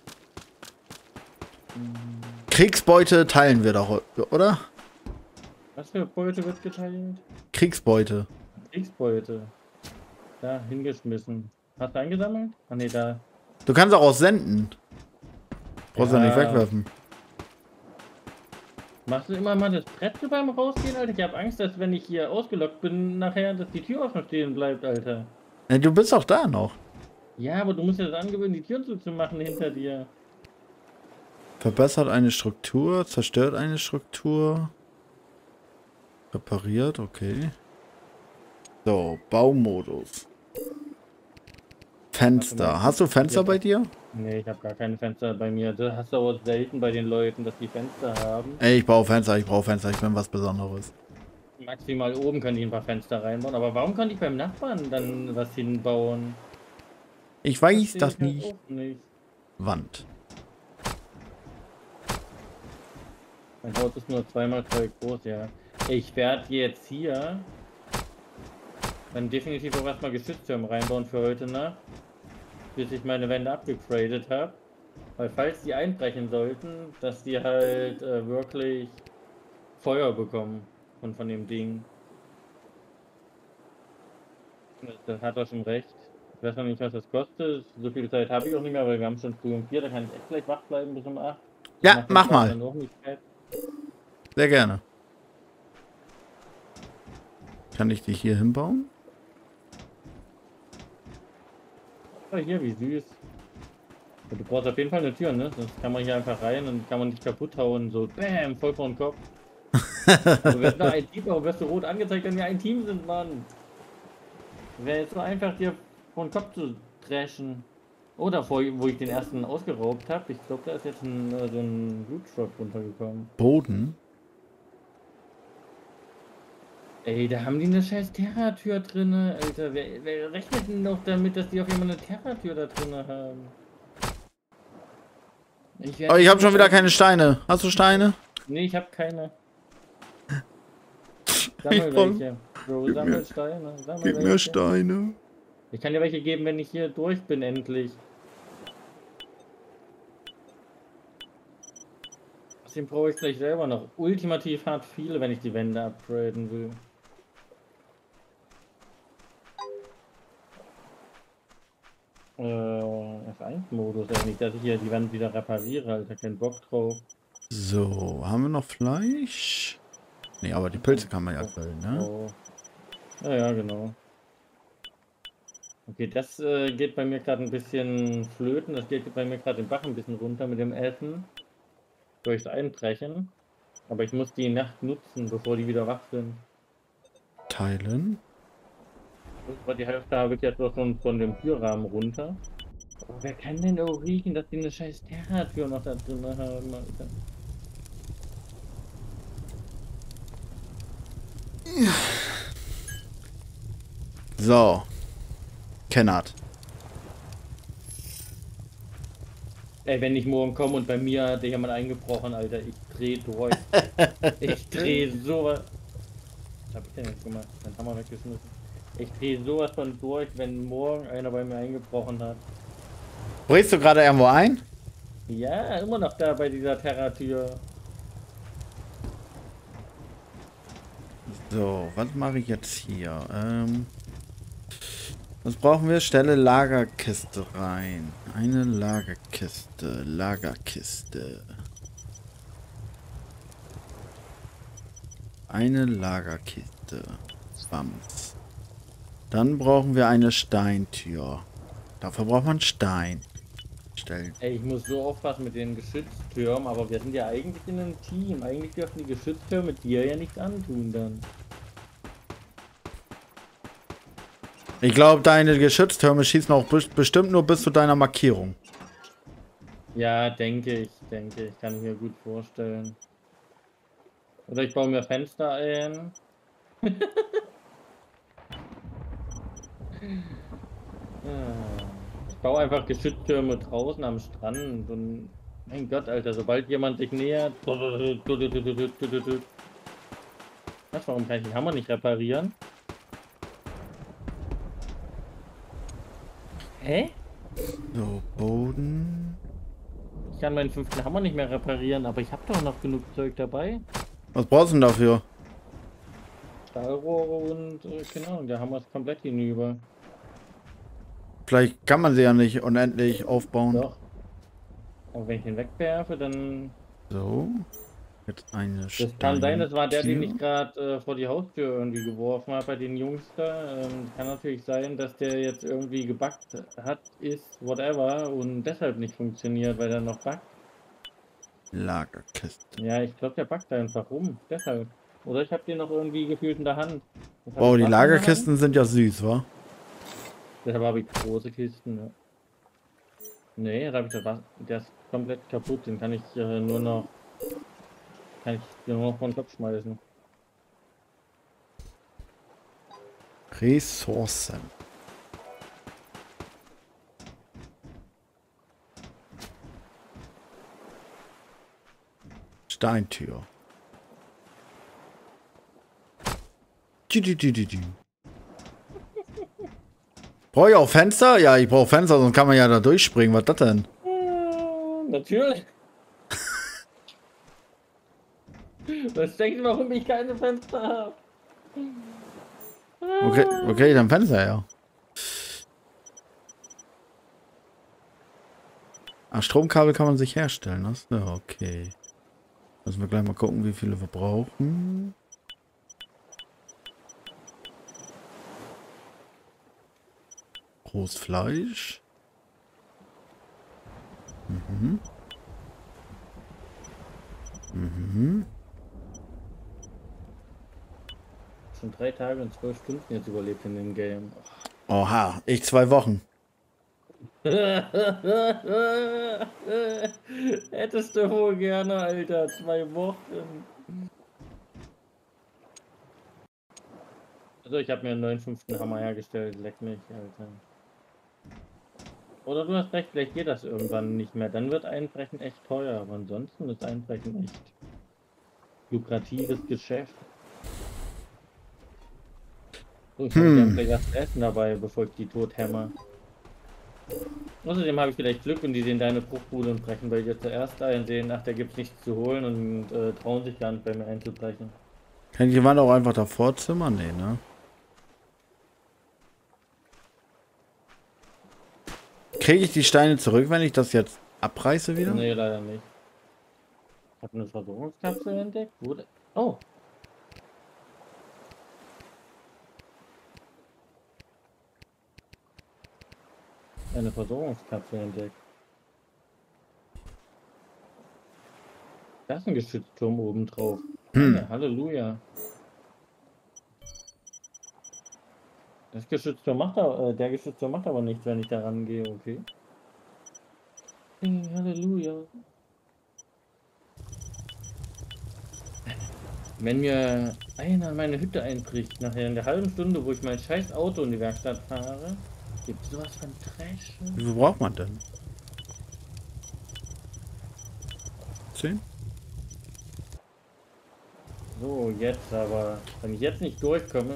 Kriegsbeute teilen wir doch, oder? Was für Beute wird geteilt? Kriegsbeute. Kriegsbeute. Da, hingeschmissen. Hast du eingesammelt? Ah ne, da. Du kannst auch aussenden. Brauchst du Ja. nicht wegwerfen. Machst du immer mal das Brett so beim Rausgehen, Alter? Ich habe Angst, dass wenn ich hier ausgelockt bin, nachher, dass die Tür offen stehen bleibt, Alter. Ja, du bist auch da noch. Ja, aber du musst ja das angewöhnen, die Türen zuzumachen hinter dir. Verbessert eine Struktur, zerstört eine Struktur. Repariert, okay. So, Baumodus. Fenster. Hast du Fenster bei dir? Nee, ich habe gar keine Fenster bei mir. Das hast du aber selten bei den Leuten, dass die Fenster haben. Ey, ich brauche Fenster, ich brauche Fenster, ich bin was Besonderes. Maximal oben können die ein paar Fenster reinbauen. Aber warum kann ich beim Nachbarn dann was hinbauen? Ich weiß sehe das ich halt nicht. auch nicht. Wand. Mein Haus ist nur zweimal zwei groß, ja. Ich werde jetzt hier dann definitiv auch erstmal Geschütztürme reinbauen für heute Nacht, bis ich meine Wände abgegradet habe. Weil falls die einbrechen sollten, dass die halt äh, wirklich Feuer bekommen von, von dem Ding. Das, das hat er schon recht. Ich weiß noch nicht, was das kostet. So viel Zeit habe ich auch nicht mehr, weil wir haben schon früh um vier, da kann ich echt gleich wach bleiben bis um acht. Ja, mach mal. Dann auch nicht fett. Sehr gerne. Kann ich dich hier hinbauen? Oh, hier, wie süß. Du brauchst auf jeden Fall eine Tür, ne? Sonst kann man hier einfach rein und kann man nicht kaputt hauen. So, bam, voll vor den Kopf. Du wirst nur ein Team, aber wirst du rot angezeigt, wenn wir ein Team sind, Mann. Wäre jetzt so einfach, dir vor den Kopf zu dreschen. Oder vor, wo ich den ersten ausgeraubt habe. Ich glaube, da ist jetzt ein, äh, so ein Loot-Drop runtergekommen. Boden? Ey, da haben die eine scheiß Terra-Tür drin, Alter. Wer, wer rechnet denn noch damit, dass die auf einmal eine Terra-Tür da drin haben? Ich, Oh, ich habe schon wieder keine Steine. Hast du Steine? Nee, ich habe keine. Sammel welche. Bro, sammel Steine. Sammel Gib welche. mir Steine. Ich kann dir welche geben, wenn ich hier durch bin, endlich. Außerdem brauche ich gleich selber noch ultimativ hart viele, wenn ich die Wände upgraden will. Äh, F eins Modus, also nicht, dass ich hier die Wand wieder repariere, Alter, kein Bock drauf. So, haben wir noch Fleisch? Nee, aber die Pilze kann man ja grillen, ne? Oh. Ja, ja, genau. Okay, das äh, geht bei mir gerade ein bisschen flöten. Das geht bei mir gerade den Bach ein bisschen runter mit dem Essen. Durchs Einbrechen. Aber ich muss die Nacht nutzen, bevor die wieder wach sind. Teilen. Aber die Hälfte habe ich jetzt doch schon von dem Türrahmen runter. Aber wer kann denn auch riechen, dass die eine scheiß Terra-Tür noch da drin haben, Alter? So. Kennert. Ey, wenn ich morgen komme und bei mir hat jemand eingebrochen, Alter, ich dreh durch. Ich dreh sowas. Was hab ich denn jetzt gemacht? Mein Hammer weggeschmissen. Ich dreh sowas von durch, wenn morgen einer bei mir eingebrochen hat. Brichst du gerade irgendwo ein? Ja, immer noch da bei dieser Terra-Tür. So, was mache ich jetzt hier? Ähm, was brauchen wir? Stelle Lagerkiste rein. Eine Lagerkiste. Lagerkiste. Eine Lagerkiste. Bams. Dann brauchen wir eine Steintür. Dafür braucht man Stein. Stellen. Ey, ich muss so aufpassen mit den Geschütztürmen, aber wir sind ja eigentlich in einem Team. Eigentlich dürfen die Geschütztürme dir ja nichts antun dann. Ich glaube, deine Geschütztürme schießen auch be bestimmt nur bis zu deiner Markierung. Ja, denke ich, denke ich. Kann ich mir gut vorstellen. Oder ich baue mir Fenster ein. Ich baue einfach Geschütztürme draußen am Strand und mein Gott, Alter, sobald jemand sich nähert. Was, warum kann ich den Hammer nicht reparieren? Hä? So, Boden. Ich kann meinen fünften Hammer nicht mehr reparieren, aber ich habe doch noch genug Zeug dabei. Was brauchst du denn dafür? Stahlrohre und, äh, keine Ahnung, der Hammer ist komplett hinüber. Vielleicht kann man sie ja nicht unendlich aufbauen. Doch. Aber wenn ich ihn wegwerfe, dann... So. Jetzt eine Das kann sein, das war der, den Steintür. ich gerade äh, vor die Haustür irgendwie geworfen habe bei den Jungs da. Ähm, kann natürlich sein, dass der jetzt irgendwie gebuggt hat, ist, whatever, und deshalb nicht funktioniert, weil er noch buggt. Lagerkiste. Ja, ich glaube, der buggt einfach rum, deshalb. Oder ich habe den noch irgendwie gefühlt in der Hand. Jetzt hab Oh, ich die Wasser in der Hand. Lagerkisten sind ja süß, wa? Deshalb habe ich große Kisten, ja. Nee, da habe ich das Wasser. Der ist komplett kaputt, den kann ich äh, nur noch. Kann ich nur noch von den Kopf schmeißen. Ressourcen. Steintür. Tü, tü, tü, tü, tü. Brauche ich auch Fenster? Ja, ich brauche Fenster, sonst kann man ja da durchspringen. Was ist das denn? Äh, natürlich. Was denkst du, warum ich keine Fenster habe? Okay, okay, dann Fenster, ja. Ah, Stromkabel kann man sich herstellen. Das ist ja okay. Müssen wir gleich mal gucken, wie viele wir brauchen. Rohes Fleisch. Mhm. Mhm. Schon drei Tage und zwölf Stunden jetzt überlebt in dem Game. Oha, ich zwei Wochen. Hättest du wohl gerne, Alter. Zwei Wochen. Also ich habe mir einen neuen fünften Hammer hergestellt. Leck mich, Alter. Oder du hast recht, vielleicht geht das irgendwann nicht mehr. Dann wird Einbrechen echt teuer. Aber ansonsten ist Einbrechen echt lukratives Geschäft. So, ich hm. habe gleich erst Essen dabei, bevor ich die tot hämmer. Außerdem habe ich vielleicht Glück und die sehen deine Bruchbude und brechen bei dir zuerst ein, sehen, ach, da gibt es nichts zu holen und äh, trauen sich gar nicht bei mir einzubrechen. Kann jemand auch einfach davor zimmern? Nee, ne? Kriege ich die Steine zurück, wenn ich das jetzt abreiße wieder? Nee, leider nicht. Ich habe eine Versorgungskapsel entdeckt. Wurde. Oh! Eine Versorgungskapsel entdeckt. Da ist ein Geschützturm oben drauf. Hm. Ja, Halleluja. Das Geschützturm macht aber, äh, der Geschützturm macht aber nichts, wenn ich da rangehe, okay. Hey, Halleluja. Wenn mir einer meine Hütte einbricht, nachher in der halben Stunde, wo ich mein scheiß Auto in die Werkstatt fahre, gibt es sowas von Trash. Wie viel braucht man denn? Zehn? So, jetzt aber. Wenn ich jetzt nicht durchkomme.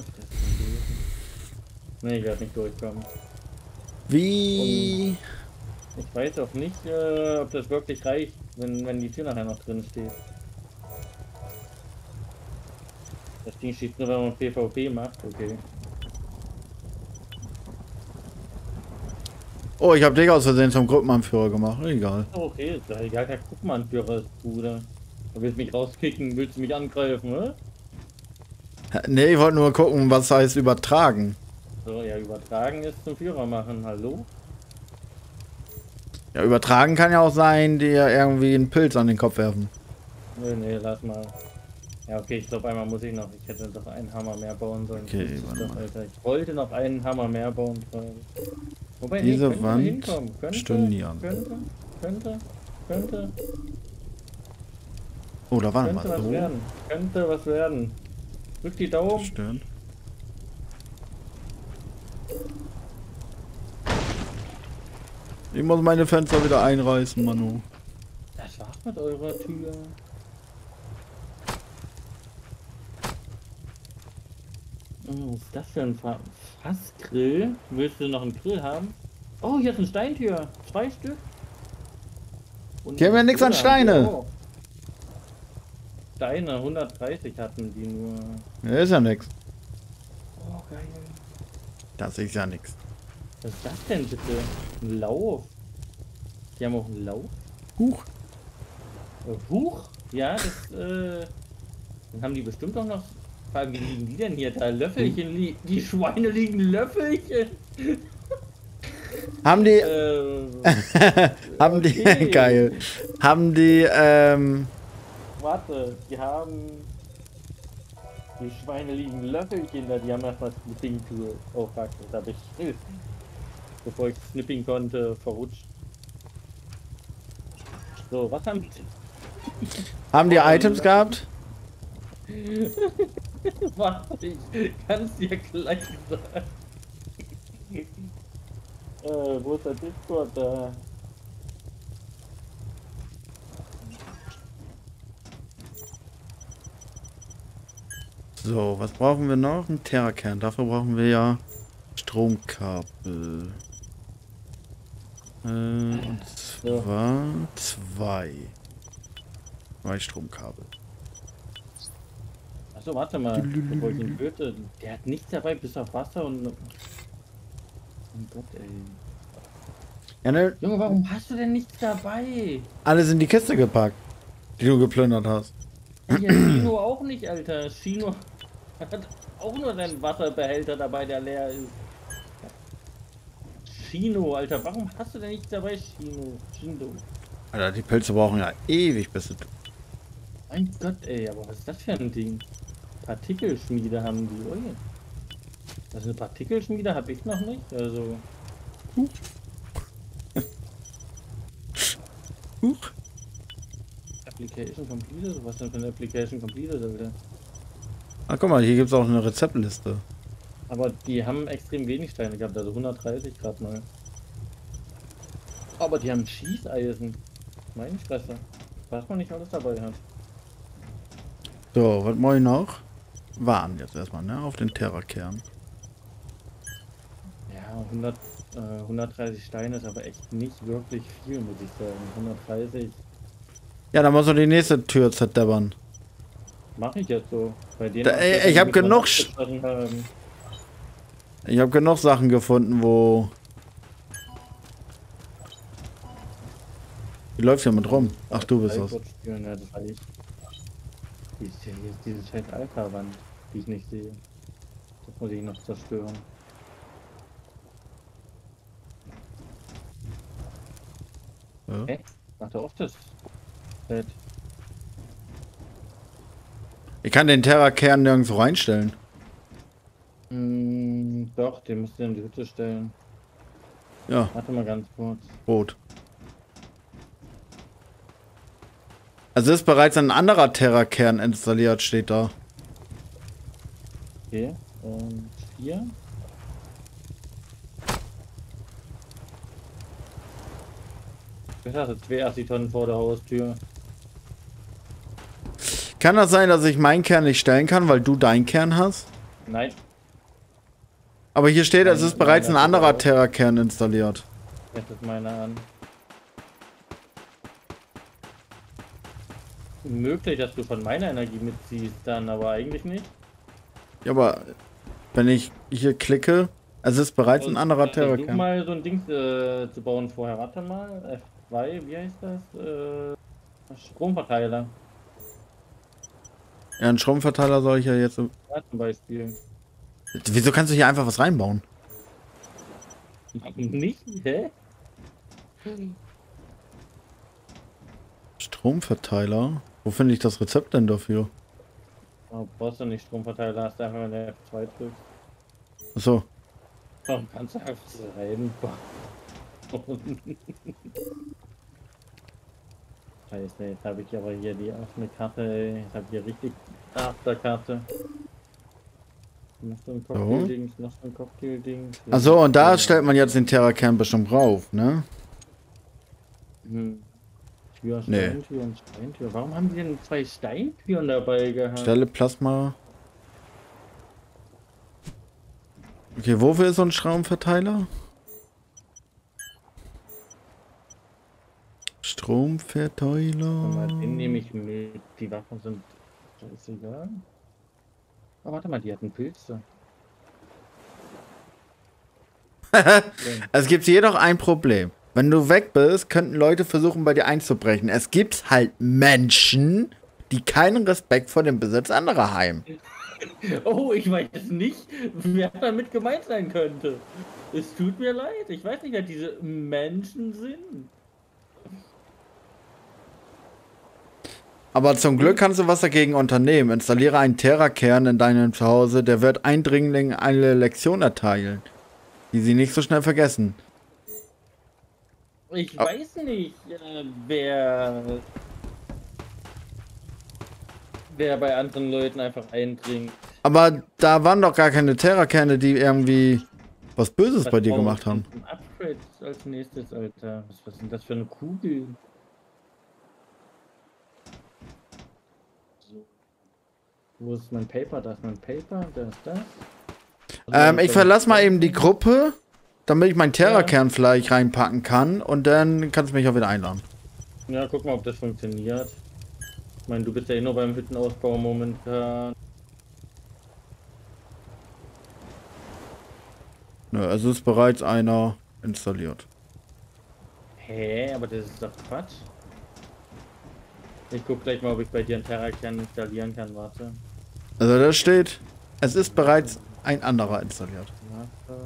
Ne, ich werde nicht durchkommen. Wie? Und ich weiß auch nicht, äh, ob das wirklich reicht, wenn, wenn die Tür nachher noch drin steht. Das Ding steht nur, wenn man PvP macht, okay. Oh, ich habe dich aus Versehen zum Gruppenanführer gemacht. Egal. Okay, ist ja egal, der Gruppenanführer ist, Bruder. Du willst mich rauskicken, willst du mich angreifen, oder? Nee, ich wollte nur gucken, was heißt übertragen. So, ja, übertragen ist zum Führer machen, hallo? Ja, übertragen kann ja auch sein, dir irgendwie einen Pilz an den Kopf werfen. Nee, nee, lass mal. Ja, okay, ich glaube, einmal muss ich noch. Ich hätte doch einen Hammer mehr bauen sollen. Okay, warte doch, mal. Alter. Ich wollte noch einen Hammer mehr bauen sollen. Wobei, Diese nee, Wand hinkommen. Könnte, stornieren. Könnte, könnte, könnte, Oh, da waren könnte wir. was So. werden. Könnte was werden. Drück die Daumen. Stimmt. Ich muss meine Fenster wieder einreißen, Manu. Das war's mit eurer Tür. Was ist das für ein Fa Fassgrill? Willst du noch einen Grill haben? Oh, hier ist ein Steintür. Zwei Stück. Und Die haben ja nichts an Steine. Oh. Steine, hundertdreißig hatten die nur. Ja, ist ja nix. Oh, geil. Das ist ja nix. Was ist das denn bitte? Ein Lauf. Die haben auch einen Lauf. Huch. Äh, Huch? Ja, das, äh. Dann haben die bestimmt auch noch. Vor allem, wie liegen die denn hier? Da Löffelchen liegen. Die Schweine liegen Löffelchen. Haben die. Äh, haben die. okay. Geil. Haben die, ähm. Warte, die haben. Die Schweine liegen Löffelchen da, die haben erstmal Snipping-Tool. Oh fuck, das hab ich. Bevor ich Snipping konnte, verrutscht. So, was haben die? Haben die Items gehabt? Warte, ich kann's dir gleich sagen. äh, wo ist der Discord da? So, was brauchen wir noch? Ein Terrakern. Dafür brauchen wir ja Stromkabel. Äh, und zwar zwei. Zwei Stromkabel. Achso, warte mal, bevor ich ihn töte. Der hat nichts dabei, bis auf Wasser und... Oh Gott, ey. Ja, ne? Junge, warum hast du denn nichts dabei? Alles in die Kiste gepackt, die du geplündert hast. Ja, Chino auch nicht, Alter. Chino hat auch nur seinen Wasserbehälter dabei, der leer ist. Chino, Alter, warum hast du denn nichts dabei, Chino? Chino. Alter, die Pilze brauchen ja ewig, bis du... Mein Gott, ey, aber was ist das für ein Ding? Partikelschmiede haben die, ui. Also eine Partikelschmiede habe ich noch nicht, also... Huch. Huch. Application completed? Was denn für eine Application completed, Alter? Ach, guck mal, hier gibt es auch eine Rezeptliste. Aber die haben extrem wenig Steine gehabt, also hundertdreißig gerade mal. Aber die haben Schießeisen. Meine Fresse. Was man nicht alles dabei hat. So, was mache ich noch? Warten jetzt erstmal, ne? Auf den Terrakern. Ja, hundert, äh, hundertdreißig Steine ist aber echt nicht wirklich viel, muss ich sagen. hundertdreißig Ja, dann muss du die nächste Tür zerdeppern. mache ich jetzt so. Bei denen Da, ey, ich habe genug... Haben. Ich habe genug Sachen gefunden, wo... Wie läuft hier mit rum? Ach, du bist das. Ja, das war ich. Die ist ja hier diese scheiß Alpha-Wand, die ich nicht sehe. Das muss ich noch zerstören. Ja. Hä? Ach, da oft das Bett. Ich kann den Terrakern nirgendwo reinstellen. Mm, doch, den müsst ihr in die Hütte stellen. Ja, Warte mal ganz kurz. rot. Also ist bereits ein anderer Terrakern installiert, steht da. Okay, und hier. Ich hatte zwei Acetonnen vor der Haustür. Kann das sein, dass ich meinen Kern nicht stellen kann, weil du deinen Kern hast? Nein, Aber hier steht, es Nein, ist bereits nein, ein das ist anderer auch- Terrakern installiert. jetzt ist meine an. Möglich, dass du von meiner Energie mitziehst, dann aber eigentlich nicht. Ja, aber wenn ich hier klicke, es ist bereits ein anderer Versuch Terrakern. mal so ein Ding äh, zu bauen vorher. Warte mal. F zwei, wie heißt das? Äh, Stromverteiler. Ja, einen Stromverteiler soll ich ja jetzt... Ja, zum Beispiel. Wieso kannst du hier einfach was reinbauen? Nicht? Hä? Stromverteiler? Wo finde ich das Rezept denn dafür? Oh, brauchst du nicht Stromverteiler, hast du einfach wenn der F zwei drückt. Achso. Oh, kannst du einfach so reinbauen. Scheiße, jetzt habe ich aber hier die offene Karte, ey. Ich habe hier richtig Afterkarte. Noch so ein Cocktail-Dings, noch so ein Cocktail-Dings. Achso, und da stellt man jetzt den Terrakern bestimmt rauf, ne? Hm. Tür, Nee. Steintür und Steintür. Warum haben die denn zwei Steintüren dabei gehabt? Stelle Plasma. Okay, wofür ist so ein Stromverteiler? Stromverteiler. Den nehme ich mit. Die Waffen sind scheißegal. Oh, warte mal, die hatten Pilze. Es gibt jedoch ein Problem. Wenn du weg bist, könnten Leute versuchen, bei dir einzubrechen. Es gibt halt Menschen, die keinen Respekt vor dem Besitz anderer haben. Oh, ich weiß nicht, wer damit gemeint sein könnte. Es tut mir leid. Ich weiß nicht, wer diese Menschen sind. Aber zum Glück kannst du was dagegen unternehmen. Installiere einen Terra-Kern in deinem Zuhause, der wird Eindringlingen eine Lektion erteilen, die sie nicht so schnell vergessen. Ich oh. weiß nicht, äh, wer, wer bei anderen Leuten einfach eindringt. Aber da waren doch gar keine Terra-Kerne, die irgendwie was Böses was bei dir gemacht haben. Ein Upgrade als nächstes, Alter. Was, was sind das für eine Kugel? So. Wo ist mein Paper? Da ist mein Paper, da ist das. Also ähm, ich verlasse mal eben die Gruppe, damit ich meinen Terra-Kern ja. vielleicht reinpacken kann und dann kannst du mich auch wieder einladen. Ja, guck mal, ob das funktioniert. Ich meine, du bist ja eh nur beim Hüttenausbau momentan. Nö, es ist bereits einer installiert. Hä, aber das ist doch Quatsch. Ich guck gleich mal, ob ich bei dir einen Terra-Kern installieren kann, warte. Also da steht, es ist bereits ein anderer installiert. Warte.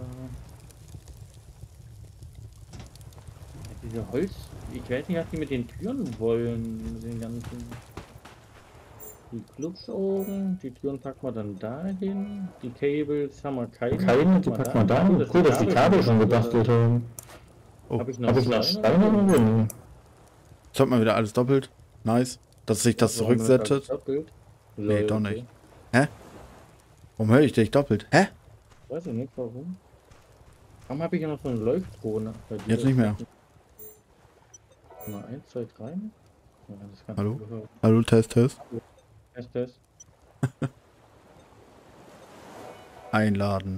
Diese Holz, ich weiß nicht, was die mit den Türen wollen, mit den ganzen... Die Klubschaugen, die Türen packen wir dann dahin. Die Cables haben wir keine. Keine, die packen wir da. Cool, cool, dass die Kabel schon gebastelt haben. Oh. Habe ich noch Hab ich noch Steine oder? Jetzt hat man wieder alles doppelt. Nice. Dass sich das zurücksettet. Nee, doch nicht. Hä? Warum höre ich dich doppelt? Hä? Weiß ich nicht, warum. Warum habe ich ja noch so eine Leuchtkrone? Jetzt nicht mehr. Mal eins, zwei, drei. Ja, das Hallo? Hallo, Test, Test. Test, Test. Einladen.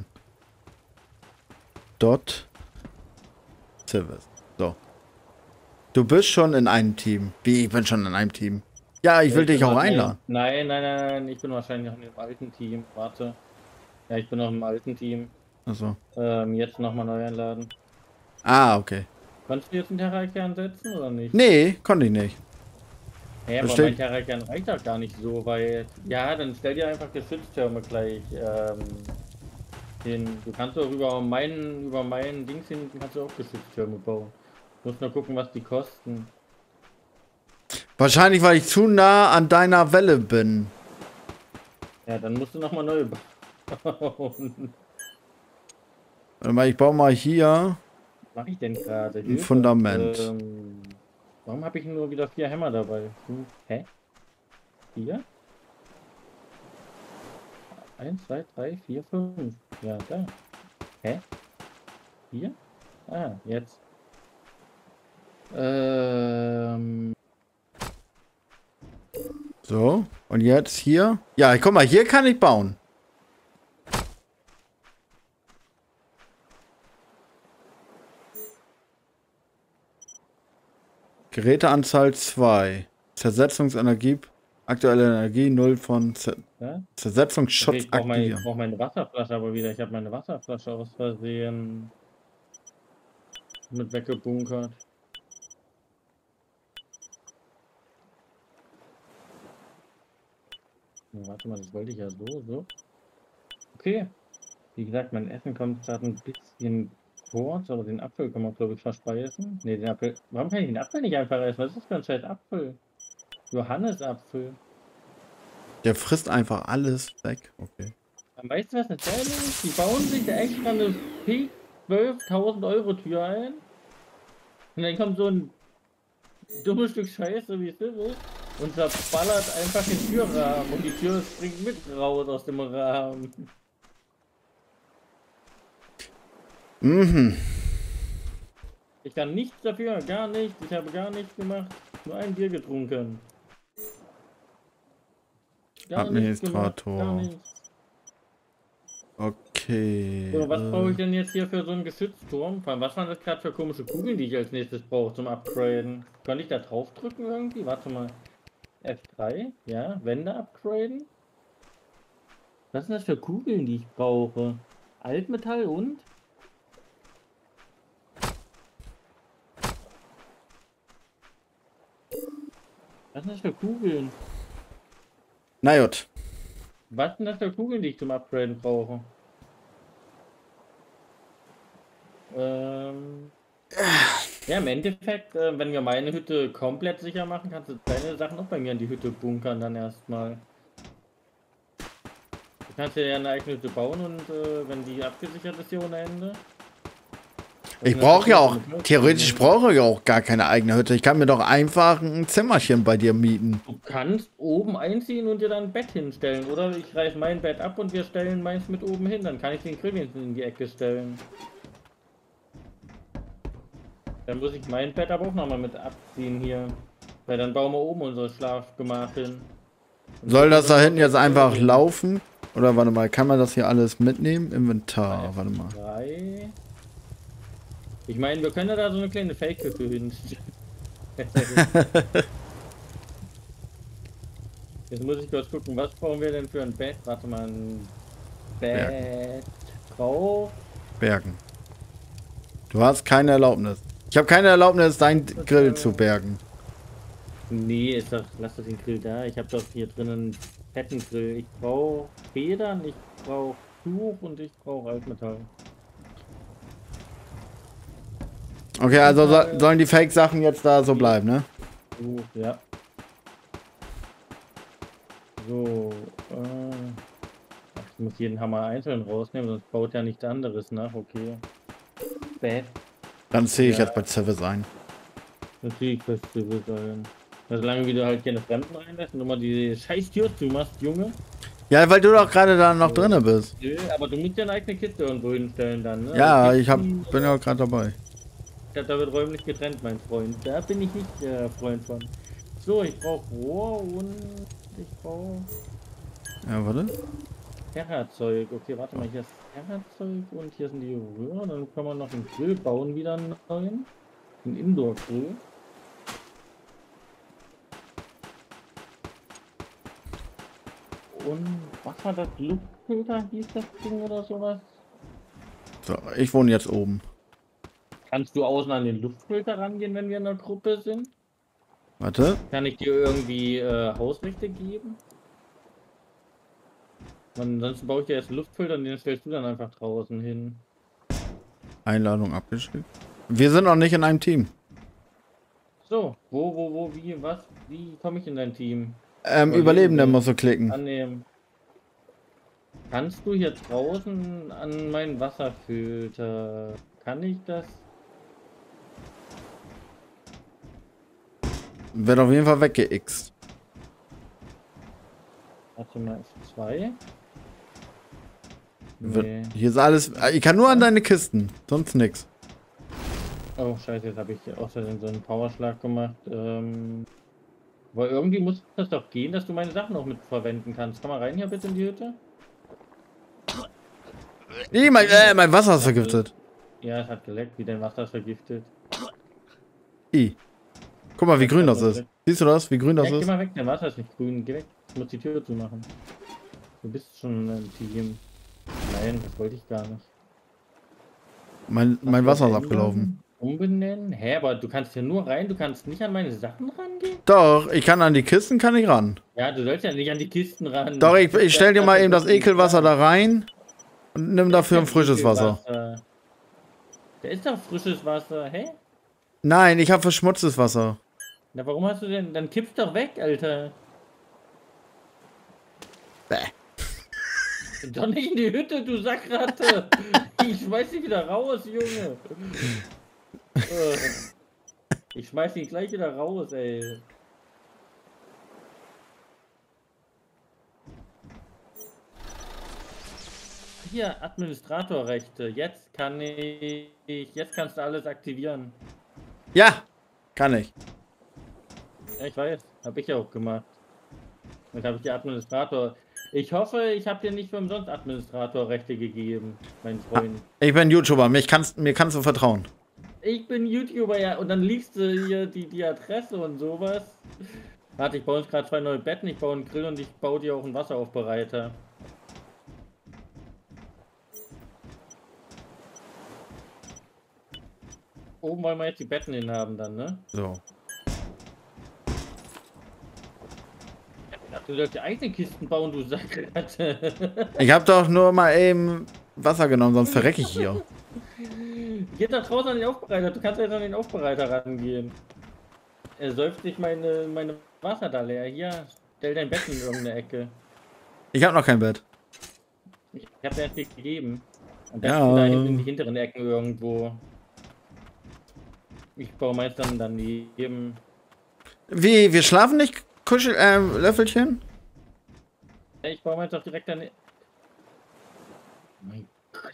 Dot. Service. So. Du bist schon in einem Team. Wie? Ich bin schon in einem Team. Ja, ich will ich dich auch einladen. Nein, nein, nein, nein. Ich bin wahrscheinlich noch in dem alten Team. Warte. Ja, ich bin noch im alten Team. Achso. Ähm, jetzt nochmal neu einladen. Ah, okay. Konntest du jetzt einen Terra-Kern setzen oder nicht? Nee, konnte ich nicht. Ja, aber mein Terra-Kern reicht doch gar nicht so, weil... Ja, dann stell dir einfach Geschütztürme gleich. Ähm, den, du kannst auch über meinen, über meinen Dings hinten kannst du auch Geschütztürme bauen. Du musst nur gucken, was die kosten. Wahrscheinlich, weil ich zu nah an deiner Welle bin. Ja, dann musst du nochmal neu bauen. Warte mal, ich baue mal hier... Was mache ich denn gerade? Ein Fundament. Ähm, warum habe ich nur wieder vier Hämmer dabei? Hm, hä? Vier? Eins, zwei, drei, vier, fünf. Ja, da. Hä? Vier? Ah, jetzt. Ähm. So, und jetzt hier. Ja, guck mal, hier kann ich bauen. Geräteanzahl zwei. Zersetzungsenergie. Aktuelle Energie null von Zer Ja? Zersetzungsschutz Okay, ich brauche aktivieren. meine, brauch meine Wasserflasche aber wieder. Ich habe meine Wasserflasche aus Versehen mit weggebunkert. Ja, warte mal, das wollte ich ja so, so. Okay. Wie gesagt, mein Essen kommt gerade ein bisschen kurz, aber den Apfel kann man, glaube ich, verspeisen. Ne, den Apfel. Warum kann ich den Apfel nicht einfach essen? Was ist das für ein scheiß Apfel? Johannesapfel. Der frisst einfach alles weg. Okay. Dann weißt du, was das geil ist? Die bauen sich extra eine P zwölftausend Euro Tür ein. Und dann kommt so ein dummes Stück Scheiße wie Civil und zerballert einfach den Türrahmen. Und die Tür springt mit raus aus dem Rahmen. Mhm. Ich kann nichts dafür, gar nichts. Ich habe gar nichts gemacht. Nur ein Bier getrunken. Gar Administrator. Nichts gemacht, gar nichts. Okay. Okay. So, was äh, brauche ich denn jetzt hier für so einen Geschützturm? Vor allem, was waren das gerade für komische Kugeln, die ich als nächstes brauche zum Upgraden? Kann ich da drauf drücken irgendwie? Warte mal. F drei? Ja, Wände upgraden? Was sind das für Kugeln, die ich brauche? Altmetall und? Was sind das für Kugeln? Na gut. Was sind das für Kugeln, die ich zum Upgraden brauche? Ähm ja, im Endeffekt, äh, wenn wir meine Hütte komplett sicher machen, kannst du deine Sachen auch bei mir in die Hütte bunkern dann erstmal. Du kannst ja eine eigene Hütte bauen und äh, wenn die abgesichert ist hier ohne Ende. Ich brauche ja auch, theoretisch brauche ich auch gar keine eigene Hütte. Ich kann mir doch einfach ein Zimmerchen bei dir mieten. Du kannst oben einziehen und dir dann ein Bett hinstellen. Oder ich reiße mein Bett ab und wir stellen meins mit oben hin. Dann kann ich den Grill in die Ecke stellen. Dann muss ich mein Bett aber auch nochmal mit abziehen hier. Weil dann bauen wir oben unser Schlafgemach hin. Und Soll das da hinten jetzt einfach laufen? Oder warte mal, kann man das hier alles mitnehmen? Inventar, warte mal. Drei. Ich meine, wir können ja da so eine kleine Fake-Hütte hinstellen. Jetzt muss ich kurz gucken, was brauchen wir denn für ein Bett? Warte mal, ein Bett drauf. Bergen. Du hast keine Erlaubnis. Ich habe keine Erlaubnis, deinen Grill zu bergen. Nee, ist doch, lass doch den Grill da. Ich habe doch hier drinnen einen fetten Grill. Ich brauche Federn, ich brauche Tuch und ich brauche Altmetall. Okay, also so, sollen die Fake-Sachen jetzt da so bleiben, ne? Tuch, ja. So, äh, ach, ich muss jeden Hammer einzeln rausnehmen, sonst baut ja nichts anderes nach. Okay. Bett. Dann zähle ich Ja. jetzt bei Civis ein. Natürlich wirst du sein. Solange wie du halt keine Fremden reinlässt und immer die scheiß Tür zu machst, Junge. Ja, weil du doch gerade da noch drinne bist. Nö, aber du musst ja eine eigene Kiste irgendwo hinstellen dann, ne? Ja, Also ich hab, Kisten, bin ja gerade dabei. Da wird räumlich getrennt, mein Freund. Da bin ich nicht der Freund von. So, ich brauche Rohr und ich brauche Ja, warte. Terrazeug. Okay, warte mal, hier ist Terrazeug und hier sind die Röhren. Dann kann man noch einen Grill bauen, wieder einen neuen. Ein Indoor-Grill. Und was war das? Luftfilter hieß das Ding oder sowas? So, ich wohne jetzt oben. Kannst du außen an den Luftfilter rangehen, wenn wir in einer Gruppe sind? Warte. Kann ich dir irgendwie äh, Hausrechte geben? Ansonsten baue ich dir jetzt einen Luftfilter und den stellst du dann einfach draußen hin. Einladung abgeschickt. Wir sind noch nicht in einem Team. So, wo, wo, wo, wie, was, wie komme ich in dein Team? Ähm, Überlebende musst du klicken. Annehmen. Kannst du hier draußen an meinen Wasserfilter? Kann ich das? Wird auf jeden Fall weggeixt. Warte mal, F zwei? Wird, Nee. hier ist alles. Ich kann nur an deine Kisten, sonst nix. Oh scheiße, jetzt habe ich außerdem so einen Powerschlag gemacht. Ähm, weil irgendwie muss das doch gehen, dass du meine Sachen auch mit verwenden kannst. Komm mal rein hier bitte in die Hütte. Nee, mein, äh, mein Wasser ist vergiftet. Ja, es hat geleckt, wie dein Wasser ist vergiftet. I. Guck mal, wie grün das ist. Siehst du das, wie grün das Ja, geh ist? mal weg, dein Wasser ist nicht grün. Geh weg. Ich muss die Tür zumachen. Du bist schon ein Team. Nein, das wollte ich gar nicht. Mein, mein Wasser ist abgelaufen. Umbenennen? Hä, aber du kannst ja nur rein, du kannst nicht an meine Sachen rangehen? Doch, ich kann an die Kisten, kann ich ran. Ja, du sollst ja nicht an die Kisten ran. Doch, ich, ich stell dir mal eben das Ekelwasser da rein und nimm dafür ein frisches Wasser. Da ist doch frisches Wasser, hä? Nein, ich habe verschmutztes Wasser. Na, warum hast du denn... Dann kippst doch weg, Alter. Bäh. Doch nicht in die Hütte, du Sackratte. Ich schmeiß dich wieder raus, Junge. Ich schmeiß dich gleich wieder raus, ey. Hier, Administratorrechte. Jetzt kann ich... Jetzt kannst du alles aktivieren. Ja, kann ich. Ja, ich weiß. Habe ich ja auch gemacht. Jetzt habe ich die Administrator. Ich hoffe, ich habe dir nicht für umsonst Administratorrechte gegeben, mein Freund. Ich bin YouTuber, mich kannst, mir kannst du vertrauen. Ich bin YouTuber, ja, und dann liest du hier die, die Adresse und sowas. Warte, ich baue uns gerade zwei neue Betten, ich baue einen Grill und ich baue dir auch einen Wasseraufbereiter. Oben wollen wir jetzt die Betten hin haben dann, ne? So. Du sollst die eigenen Kisten bauen, du Sackratte. Ich hab doch nur mal eben Wasser genommen, sonst verrecke ich hier. Geht da draußen an den Aufbereiter, du kannst jetzt an den Aufbereiter rangehen. Er säuft sich meine, meine Wasser da leer. Hier, stell dein Bett in irgendeine Ecke. Ich hab noch kein Bett. Ich hab dir das nicht gegeben. Und Ja. dann da hinten in die hinteren Ecken irgendwo. Ich baue meins dann daneben. Wie, wir schlafen nicht, Kuschel, äh, Löffelchen? Ich baue meins doch direkt daneben. Mein Gott.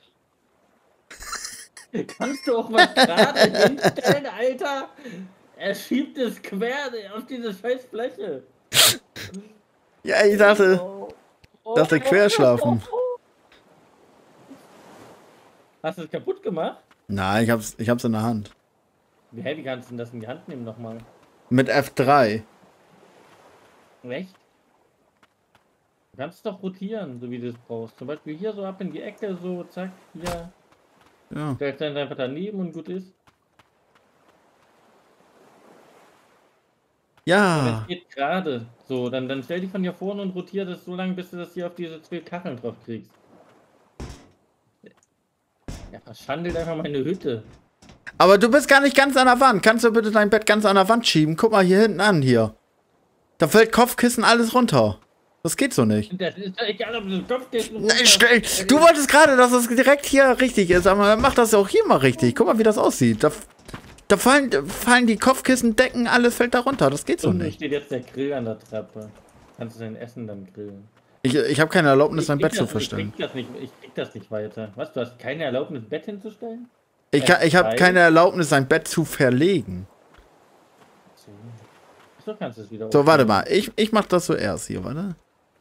Kannst du auch mal gerade hinstellen, Alter? Er schiebt es quer auf diese scheiß Fläche. Ja, ich dachte, Oh, oh, dachte quer schlafen. Hast du es kaputt gemacht? Nein, ich hab's, ich hab's in der Hand. Hä, wie kannst du denn das in die Hand nehmen nochmal? Mit F drei. Echt? Du kannst es doch rotieren, so wie du es brauchst. Zum Beispiel hier so ab in die Ecke, so zack, hier. Ja. Stellst dann einfach daneben und gut ist. Ja. Das geht gerade. So, dann, dann stell dich von hier vorne und rotier das so lange, bis du das hier auf diese zwei Kacheln drauf kriegst. Ja, verschandelt einfach meine Hütte. Aber du bist gar nicht ganz an der Wand. Kannst du bitte dein Bett ganz an der Wand schieben? Guck mal hier hinten an, hier. Da fällt Kopfkissen alles runter. Das geht so nicht. Das ist doch egal, ob du das Kopfkissen Nein, stell, du wolltest gerade, dass es direkt hier richtig ist, aber mach das auch hier mal richtig. Guck mal, wie das aussieht. Da, da fallen, fallen die Kopfkissen, Decken, alles fällt da runter. Das geht so Und da nicht. steht jetzt der Grill an der Treppe. Kannst du dein Essen dann grillen? Ich, ich habe keine Erlaubnis, mein Ich krieg Bett zu das- verstellen. Ich krieg, das nicht, ich krieg das nicht weiter. Was, du hast keine Erlaubnis, ein Bett hinzustellen? Ich, kann- ich habe Weil- keine Erlaubnis, sein Bett zu verlegen. So, so kannst du es wieder So, warte aufmachen. mal. Ich, ich mach das zuerst hier, warte.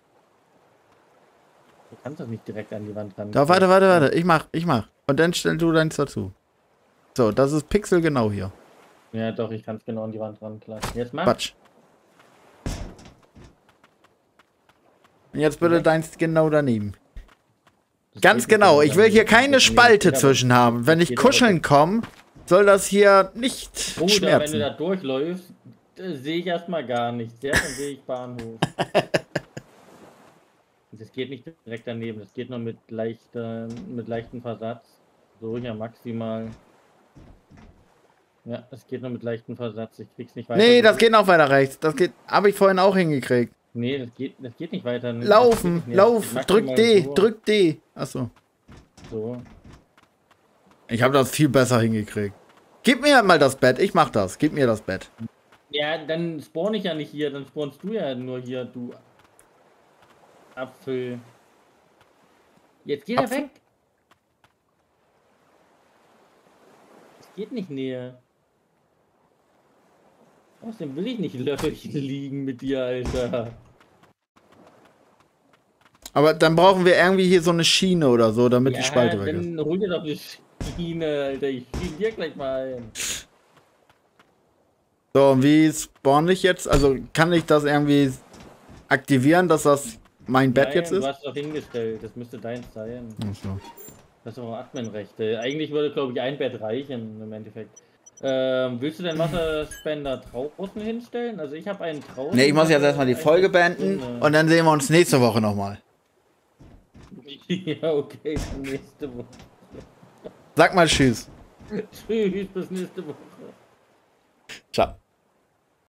Du kannst das nicht direkt an die Wand ran. Da, warte, warte, warte. Ich mach, ich mach. Und dann stell du deins dazu. So, das ist Pixel genau hier. Ja, doch, ich kann es genau an die Wand ran klatschen. Jetzt mach. Quatsch. Und jetzt bitte deins genau daneben. Das Ganz geht nicht, genau. wenn Ich du will dann- hier keine das Spalte geht aber- zwischen haben. Wenn das ich geht aber- kuscheln komme, soll das hier nicht Bruder, wenn du schmerzen. da durchläufst, äh, sehe ich erstmal gar nichts. Ja, dann sehe ich Bahnhof. Das geht nicht direkt daneben, das geht nur mit leichter, mit leichtem Versatz. So, ja, maximal. Ja, es geht nur mit leichtem Versatz. Ich krieg's nicht weiter. Nee, das geht noch weiter rechts. Das geht, habe ich vorhin auch hingekriegt. Nee, das geht, das geht nicht weiter. Das Laufen, geht nicht. lauf, Maximal drück D, so, drück D. Achso. So. Ich habe das viel besser hingekriegt. Gib mir mal das Bett, ich mach das. Gib mir das Bett. Ja, dann spawn ich ja nicht hier, dann spawnst du ja nur hier, du Apfel. Jetzt geht er Apfel? weg. Es geht nicht näher. Außerdem will ich nicht Löffelchen liegen mit dir, Alter. Aber dann brauchen wir irgendwie hier so eine Schiene oder so, damit die Spalte weg ist. dann hol dir doch eine Schiene, Alter. Ich schieb dir gleich mal ein. So, und wie spawn ich jetzt? Also kann ich das irgendwie aktivieren, dass das mein Bett Nein, jetzt du ist? hast es doch hingestellt. Das müsste deins sein. Achso. Das ist auch Adminrechte. Eigentlich würde, glaube ich, ein Bett reichen im Endeffekt. Ähm, willst du den Wasserspender draußen hinstellen? Also ich habe einen draußen. Ne, ich muss jetzt erstmal die einen Folge beenden drinnen. und dann sehen wir uns nächste Woche nochmal. Ja, okay, bis nächste Woche. Sag mal Tschüss. Tschüss, bis nächste Woche. Ciao.